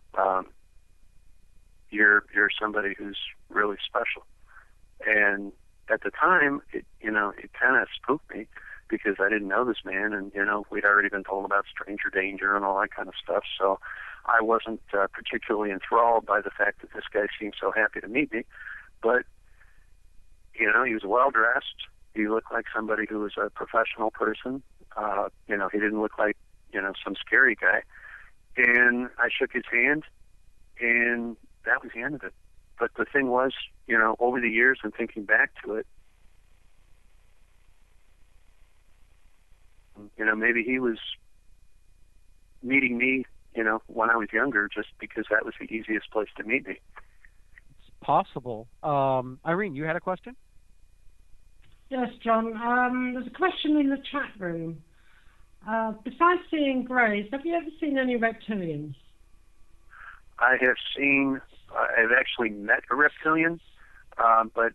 You're somebody who's really special." And at the time, it kind of spooked me, because I didn't know this man, and we'd already been told about stranger danger and all that kind of stuff. So I wasn't particularly enthralled by the fact that this guy seemed so happy to meet me. But he was well dressed. He looked like somebody who was a professional person. He didn't look like some scary guy. And I shook his hand, and that was the end of it. But the thing was, over the years and thinking back to it, maybe he was meeting me, when I was younger, just because that was the easiest place to meet me. It's possible. Irene, you had a question? Yes, John. There's a question in the chat room. Besides seeing greys, have you ever seen any reptilians? I have seen, I've actually met a reptilian, but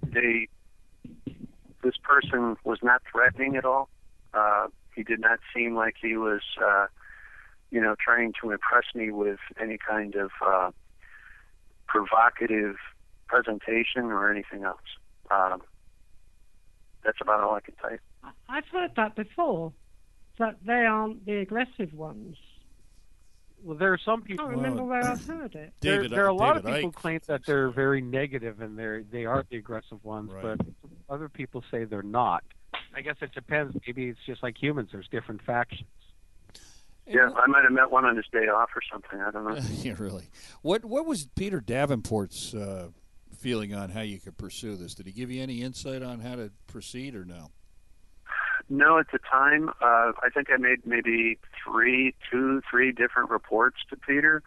this person was not threatening at all. He did not seem like he was, trying to impress me with any kind of provocative presentation or anything else. That's about all I can tell you. I've heard that before, that they aren't the aggressive ones. Well, there are some people. I can't remember where I've heard it. There are a lot of people claim that they're very negative and they are the aggressive ones, right. But other people say they're not. I guess it depends. Maybe it's just like humans. There's different factions. Yeah, I might have met one on his day off or something. I don't know. Yeah, really. What was Peter Davenport's feeling on how you could pursue this? Did he give you any insight on how to proceed, or no? No, at the time, I think I made maybe two, three different reports to Peter.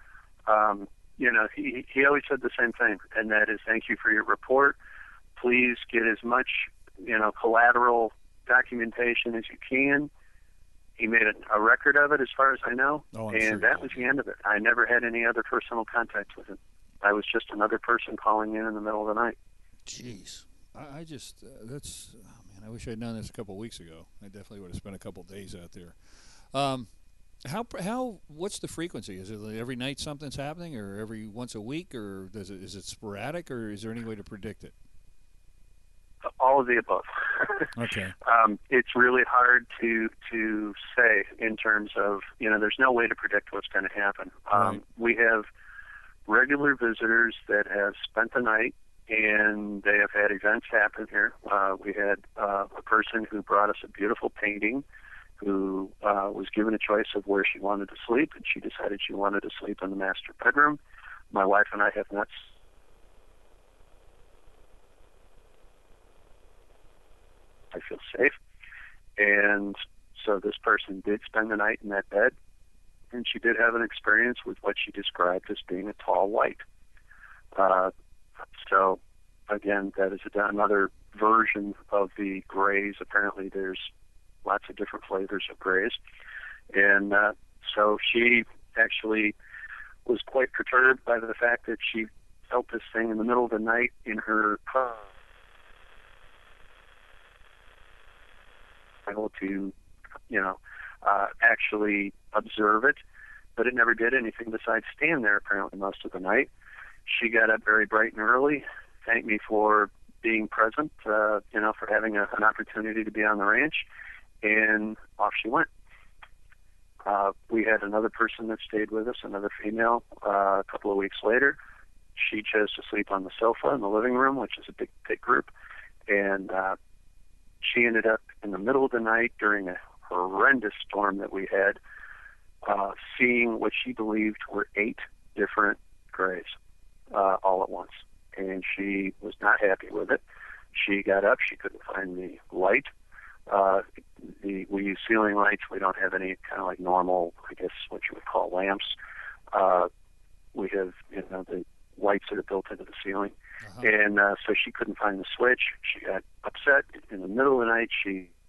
He always said the same thing, and that is, "Thank you for your report. Please get as much, collateral documentation as you can." He made a record of it, as far as I know, and that was the end of it. I never had any other personal contact with him. I was just another person calling in the middle of the night. Jeez. I just, that's, oh man, I wish I'd known this a couple of weeks ago. I definitely would have spent a couple of days out there. What's the frequency? Is it like every night something's happening, or every once a week, or is it sporadic, or is there any way to predict it? All of the above. Okay. It's really hard to say in terms of, there's no way to predict what's going to happen. Right. We have regular visitors that have spent the night, and they have had events happen here. We had a person who brought us a beautiful painting, who was given a choice of where she wanted to sleep, and she decided she wanted to sleep in the master bedroom. My wife and I have not. I feel safe. And so this person did spend the night in that bed, and she did have an experience with what she described as being a tall white. So, again, that is another version of the grays. Apparently there's lots of different flavors of grays. And so she actually was quite perturbed by the fact that she felt this thing in the middle of the night in her car. Able to, actually observe it, but it never did anything besides stand there apparently most of the night. She got up very bright and early, thanked me for being present, for having an opportunity to be on the ranch, and off she went. We had another person that stayed with us, another female. A couple of weeks later, she chose to sleep on the sofa in the living room, which is a big group, and she ended up in the middle of the night during a horrendous storm that we had, seeing what she believed were 8 different grays all at once. And she was not happy with it. She got up. She couldn't find the light. We use ceiling lights. We don't have any kind of like normal, I guess, what you would call lamps. We have, the lights that are built into the ceiling. And so she couldn't find the switch. She got upset. In the middle of the night,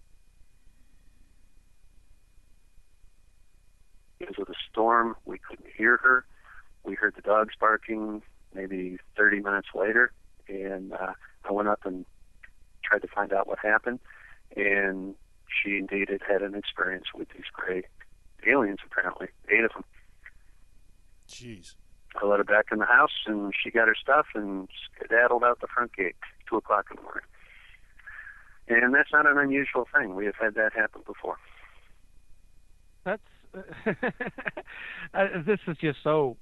because of the storm, we couldn't hear her. We heard the dogs barking maybe 30 minutes later, and I went up and tried to find out what happened, and she indeed had an experience with these gray aliens, apparently, 8 of them. Jeez. I let her back in the house, and she got her stuff and skedaddled out the front gate, 2 o'clock in the morning. And that's not an unusual thing. We have had that happen before. That's this is just so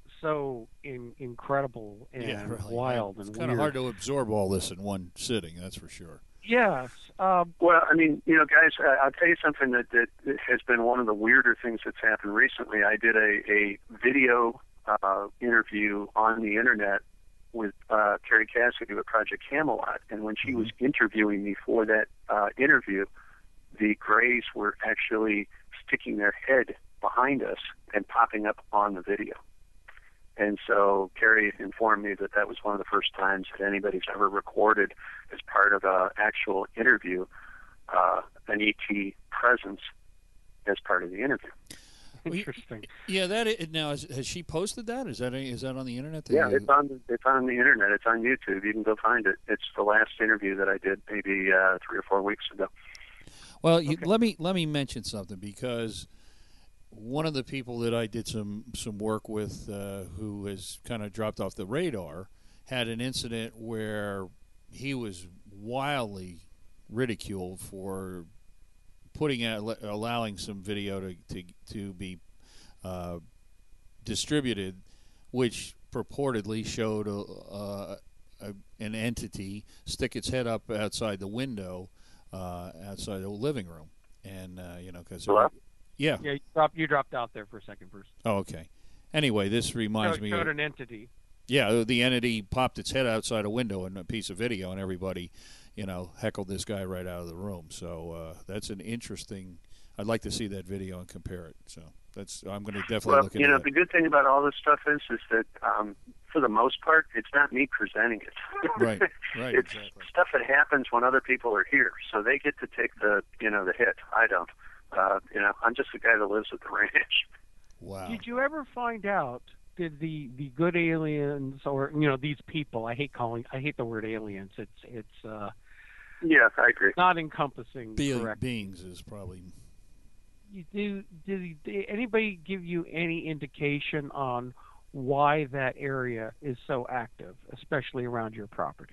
incredible and really. wild It's and kind of weird. hard to absorb all this in one sitting, that's for sure. Yes. Well, I mean, guys, I'll tell you something that has been one of the weirder things that's happened recently. I did a video interview on the internet with Carrie Cassidy with Project Camelot, and when she was interviewing me for that interview, the Greys were actually sticking their head behind us and popping up on the video. And so Carrie informed me that that was one of the first times that anybody's ever recorded as part of an actual interview an ET presence as part of the interview. Interesting. Yeah, now has she posted that? Is that on the internet? Yeah, it's on the internet. It's on YouTube. You can go find it. It's the last interview that I did maybe 3 or 4 weeks ago. Well, let me mention something, because one of the people that I did some work with, who has kind of dropped off the radar, had an incident where he was wildly ridiculed for allowing some video to be distributed, which purportedly showed an entity stick its head up outside the window outside the living room, and because yeah, you dropped out there for a second, Bruce. Oh, okay. Anyway, this reminds me of an entity. Yeah, the entity popped its head outside a window in a piece of video, and everybody, heckled this guy right out of the room. So that's an interesting. I'd like to see that video and compare it. So I'm going to definitely look into it. The good thing about all this stuff is that for the most part, it's not me presenting it. Right, it's exactly. Stuff that happens when other people are here, so they get to take the hit. I don't. I'm just the guy that lives at the ranch. Wow. Did you ever find out? Did the good aliens, or these people? I hate the word aliens. It's yeah, I agree. Not encompassing. Beings is probably. Did anybody give you any indication on why that area is so active, especially around your property?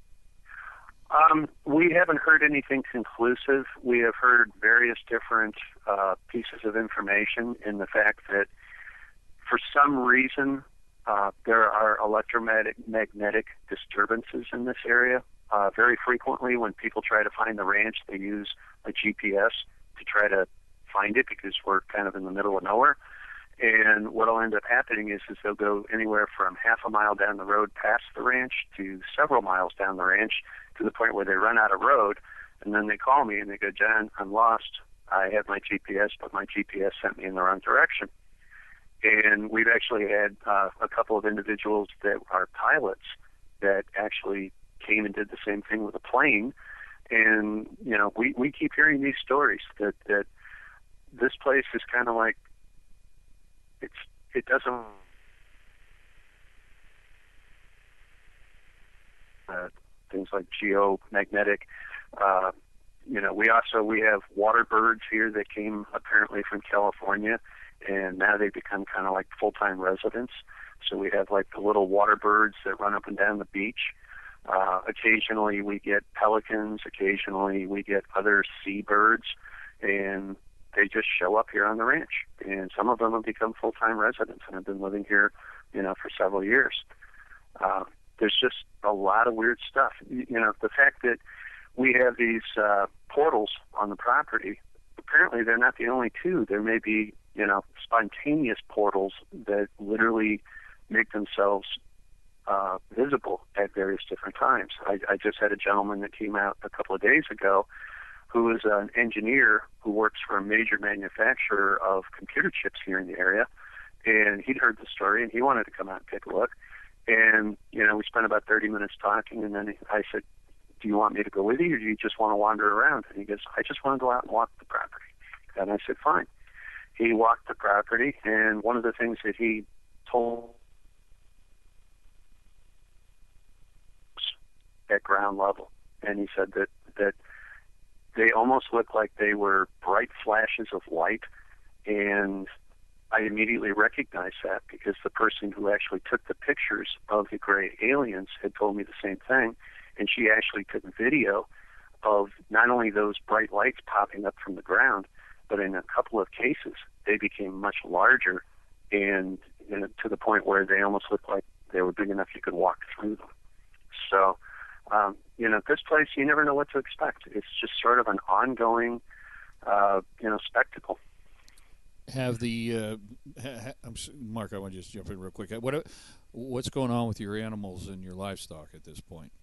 We haven't heard anything conclusive. We have heard various different pieces of information in the fact that for some reason there are electromagnetic disturbances in this area. Very frequently when people try to find the ranch, they use a GPS to try to find it because we're kind of in the middle of nowhere. And what will end up happening is they'll go anywhere from half a mile down the road past the ranch to several miles down the ranch to the point where they run out of road. And then they call me and they go, "John, I'm lost. I have my GPS, but my GPS sent me in the wrong direction." And we've actually had a couple of individuals that are pilots that actually came and did the same thing with a plane. And, we keep hearing these stories that this place is kind of like, it doesn't things like geomagnetic. We have water birds here that came apparently from California, and now they've become kind of like full-time residents. So we have like the little water birds that run up and down the beach. Occasionally we get pelicans. Occasionally we get other seabirds, and they just show up here on the ranch. and some of them have become full-time residents and have been living here, for several years. There's just a lot of weird stuff. The fact that we have these portals on the property, apparently they're not the only two. There may be, spontaneous portals that literally make themselves visible at various different times. I just had a gentleman that came out a couple of days ago who is an engineer who works for a major manufacturer of computer chips here in the area, and he'd heard the story, and he wanted to come out and take a look. And, we spent about 30 minutes talking, and then I said, do you want me to go with you, or do you just want to wander around? And he goes, I just want to go out and walk the property. And I said, fine. He walked the property, and one of the things that he told at ground level, and he said that they almost looked like they were bright flashes of light, and I immediately recognized that because the person who actually took the pictures of the gray aliens had told me the same thing, and she actually took video of not only those bright lights popping up from the ground, but in a couple of cases, they became much larger, and to the point where they almost looked like they were big enough you could walk through them. So, this place, you never know what to expect. It's just sort of an ongoing, spectacle. Have the Mark, I want to just jump in real quick. What's going on with your animals and your livestock at this point?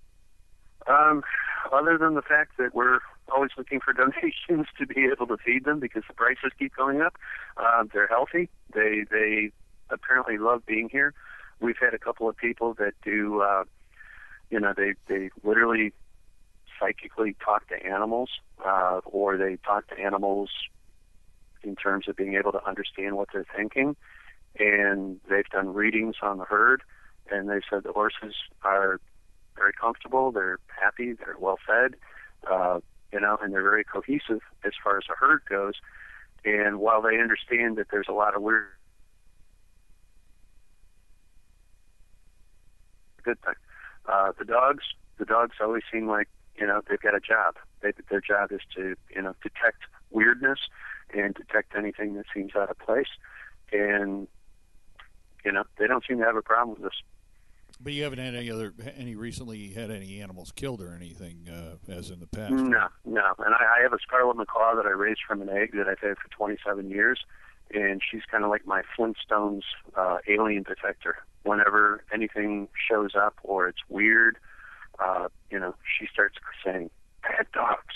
Other than the fact that we're always looking for donations to be able to feed them because the prices keep going up, they're healthy. They apparently love being here. We've had a couple of people that do, they literally psychically talk to animals, or they talk to animals in terms of being able to understand what they're thinking. And they've done readings on the herd, and they said the horses are very comfortable, they're happy, they're well fed, and they're very cohesive as far as the herd goes. And while they understand that there's a lot of weird, good thing. The dogs always seem like, they've got a job. Their job is to, detect weirdness and detect anything that seems out of place. And, they don't seem to have a problem with this. But you haven't had any recently had any animals killed or anything, as in the past? No. And I have a scarlet macaw that I raised from an egg that I've had for 27 years, and she's kind of like my Flintstones alien detector. Whenever anything shows up or it's weird, she starts saying, bad dogs.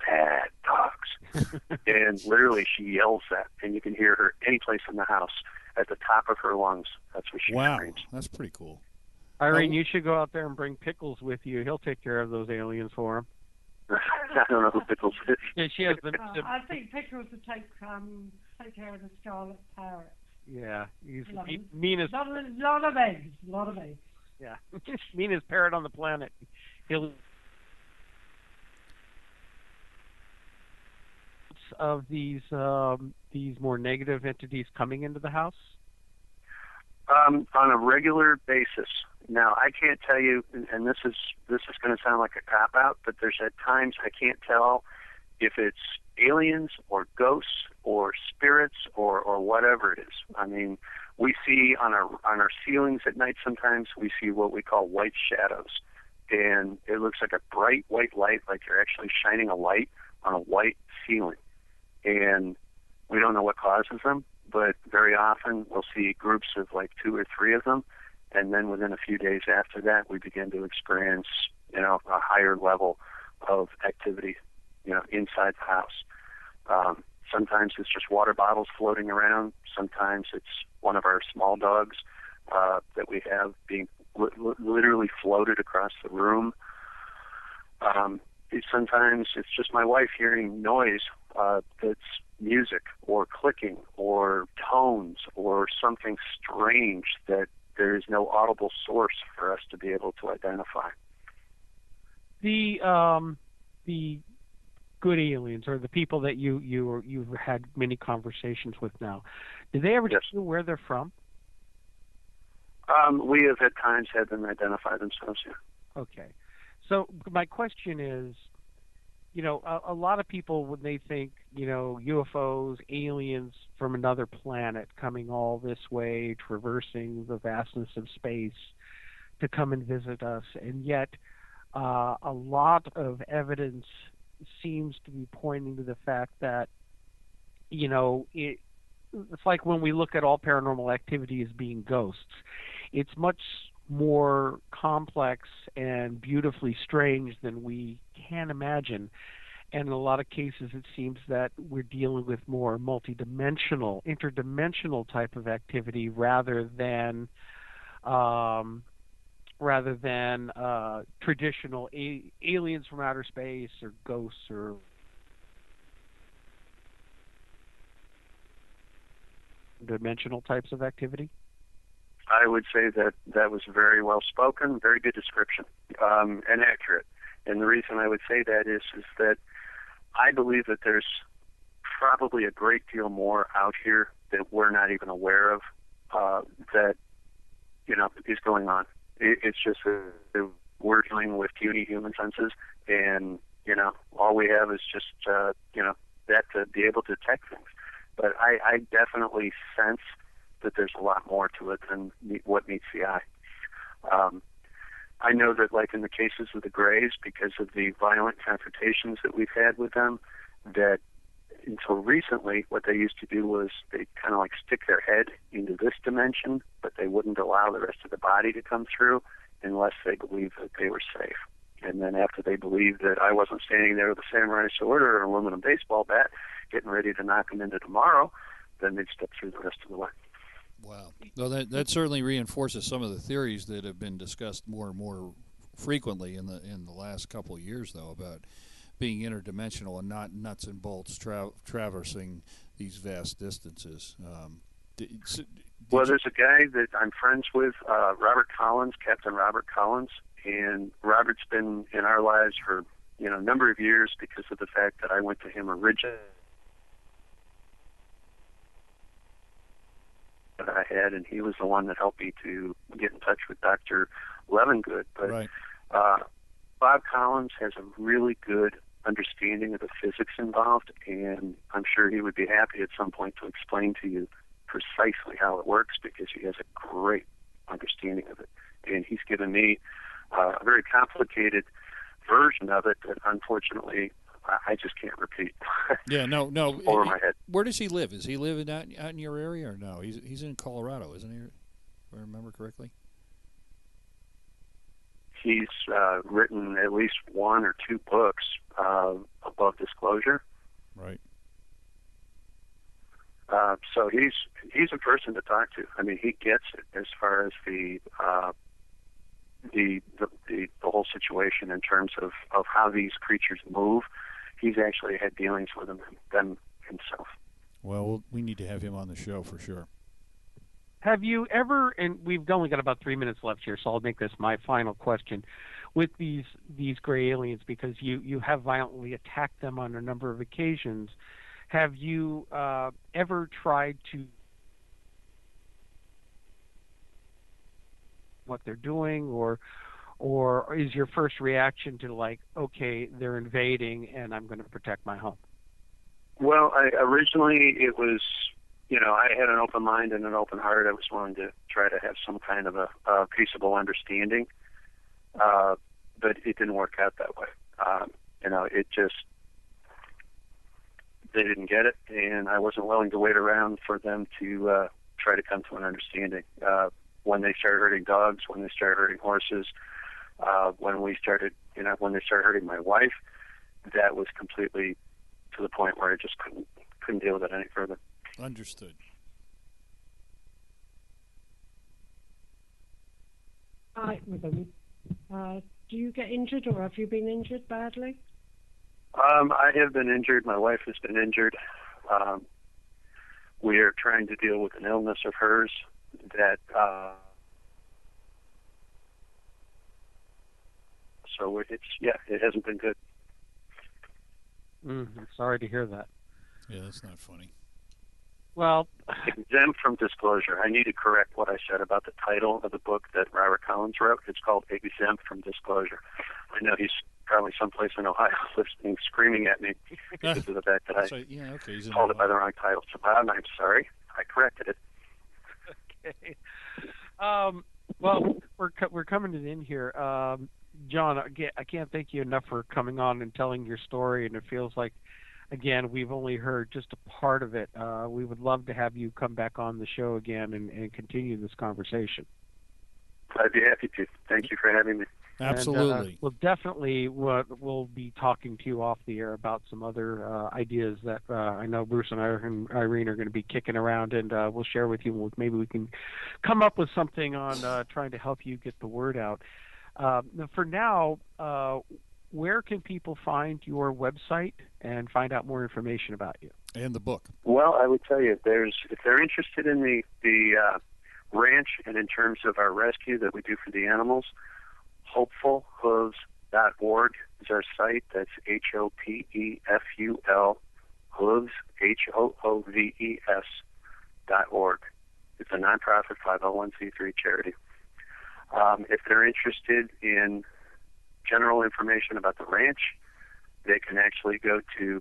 And literally she yells that, and you can hear her any place in the house at the top of her lungs. That's what she screams. Wow, that's pretty cool. Irene, you should go out there and bring Pickles with you. He'll take care of those aliens for him. I don't know who Pickles is. Yeah, she has the I think Pickles would take care of the scarlet parrot. Yeah, he's meanest. Lot of eggs. Yeah, meanest parrot on the planet. He'll of these more negative entities coming into the house. On a regular basis. Now, I can't tell you, and this is going to sound like a cop-out, but there's at times I can't tell if it's aliens or ghosts or spirits or whatever it is. I mean, we see on our ceilings at night sometimes, we see what we call white shadows. And it looks like a bright white light, like you're actually shining a light on a white ceiling. And we don't know what causes them, but very often we'll see groups of like 2 or 3 of them, and then within a few days after that, we begin to experience, a higher level of activity, inside the house. Sometimes it's just water bottles floating around. Sometimes it's one of our small dogs that we have being literally floated across the room. Sometimes it's just my wife hearing noise that's music or clicking or tones or something strange that there is no audible source for us to be able to identify. The good aliens, or the people that you've had many conversations with now, do they ever tell you where they're from? We have at times had them identify themselves, yeah. Okay. So my question is, a lot of people, when they think, UFOs, aliens from another planet coming all this way, traversing the vastness of space to come and visit us, and yet a lot of evidence seems to be pointing to the fact that, it's like when we look at all paranormal activity as being ghosts. It's much more complex and beautifully strange than we can imagine. And in a lot of cases, it seems that we're dealing with more multidimensional, interdimensional type of activity rather than traditional aliens from outer space or ghosts or dimensional types of activity. I would say that was very well spoken, very good description, and accurate. And the reason I would say that is that I believe that there's probably a great deal more out here that we're not even aware of that is going on. It's just that we're dealing with puny human senses, and all we have is just that to be able to detect things. But I definitely sense that there's a lot more to it than what meets the eye. I know that, like in the cases of the Greys, because of the violent confrontations that we've had with them, that until recently, what they used to do was they kind of like stick their head into this dimension, but they wouldn't allow the rest of the body to come through unless they believed that they were safe. And then after they believed that I wasn't standing there with a samurai sword or an aluminum baseball bat getting ready to knock them into tomorrow, then they'd step through the rest of the way. Wow. Well, that certainly reinforces some of the theories that have been discussed more and more frequently in the last couple of years, though, about being interdimensional and not nuts and bolts traversing these vast distances. Well, there's a guy that I'm friends with, Robert Collins, Captain Robert Collins, and Robert's been in our lives for a number of years because of the fact that I went to him originally. That I had, and he was the one that helped me to get in touch with Dr. Levengood. But right. Bob Collins has a really good understanding of the physics involved, and I'm sure he would be happy at some point to explain to you precisely how it works, because he has a great understanding of it. And he's given me a very complicated version of it that unfortunately I just can't repeat. Yeah, no. Over my head. Where does he live? Is he living out in your area or no? He's in Colorado, isn't he? If I remember correctly. He's written at least one or two books above disclosure. Right. So he's a person to talk to. I mean, he gets it as far as the whole situation in terms of how these creatures move. He's actually had dealings with them himself. Well, we need to have him on the show for sure. Have you ever, and we've only got about 3 minutes left here, so I'll make this my final question, with these gray aliens, because you have violently attacked them on a number of occasions. Have you ever tried to what they're doing, or is your first reaction to like, okay, they're invading and I'm going to protect my home? Well, originally it was, I had an open mind and an open heart. I was willing to try to have some kind of a peaceable understanding, but it didn't work out that way. It just, they didn't get it, and I wasn't willing to wait around for them to try to come to an understanding. When they started hurting dogs, when they started hurting horses, when they started hurting my wife, that was completely to the point where I just couldn't deal with it any further. Understood. Right with them. Do you get injured, or have you been injured badly? I have been injured. My wife has been injured. We are trying to deal with an illness of hers that so it hasn't been good. I'm sorry to hear that. Yeah, that's not funny. Well, exempt from disclosure. I need to correct what I said about the title of the book that Robert Collins wrote. It's called Exempt from Disclosure. I know he's probably someplace in Ohio listening, screaming at me because of the fact that I called it by the wrong title. So I'm sorry. I corrected it. Okay. Well, we're coming to the end here. John, I can't thank you enough for coming on and telling your story, and it feels like, again, we've only heard just a part of it. We would love to have you come back on the show again and continue this conversation. I'd be happy to. Thank you for having me. Absolutely. And, we'll definitely we'll be talking to you off the air about some other ideas that I know Bruce and Irene are going to be kicking around, and we'll share with you. Maybe we can come up with something on trying to help you get the word out. For now, where can people find your website and find out more information about you? And the book. Well, I would tell you, if they're interested in the ranch and in terms of our rescue that we do for the animals, hopefulhooves.org is our site. That's HOPEFUL, hooves, HOOVES.org. It's a nonprofit 501c3 charity. If they're interested in general information about the ranch, they can actually go to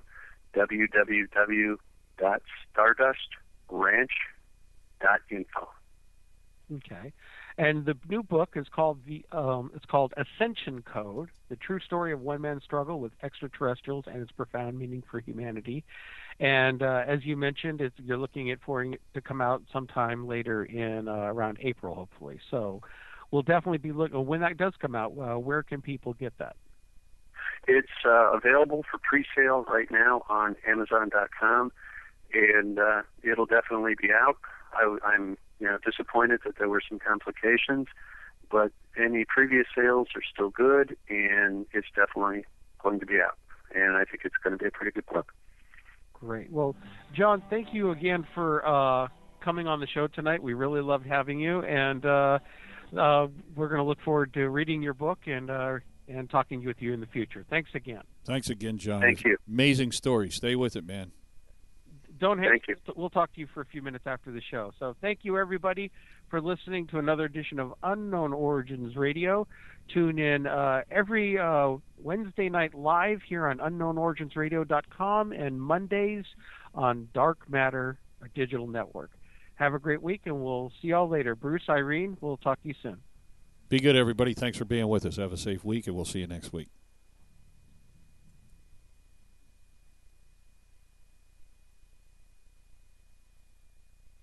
www.stardustranch.info. Okay, and the new book is called it's called Ascension Code: The True Story of One Man's Struggle with Extraterrestrials and Its Profound Meaning for Humanity. And as you mentioned, you're looking at for it to come out sometime later in around April, hopefully. So we'll definitely be looking when that does come out. Where can people get that? It's available for pre-sale right now on Amazon.com, and it'll definitely be out. I'm disappointed that there were some complications, but any previous sales are still good, and it's definitely going to be out. And I think it's going to be a pretty good book. Great. Well, John, thank you again for coming on the show tonight. We really loved having you, and we're going to look forward to reading your book and talking with you in the future. Thanks again. Thanks again, John. Thank you. Amazing story. Stay with it, man. Thank you. We'll talk to you for a few minutes after the show. So thank you, everybody, for listening to another edition of Unknown Origins Radio. Tune in every Wednesday night live here on unknownoriginsradio.com and Mondays on Dark Matter Digital Network. Have a great week, and we'll see y'all later. Bruce, Irene, we'll talk to you soon. Be good, everybody. Thanks for being with us. Have a safe week, and we'll see you next week.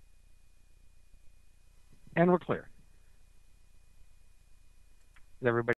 And we're clear. Is everybody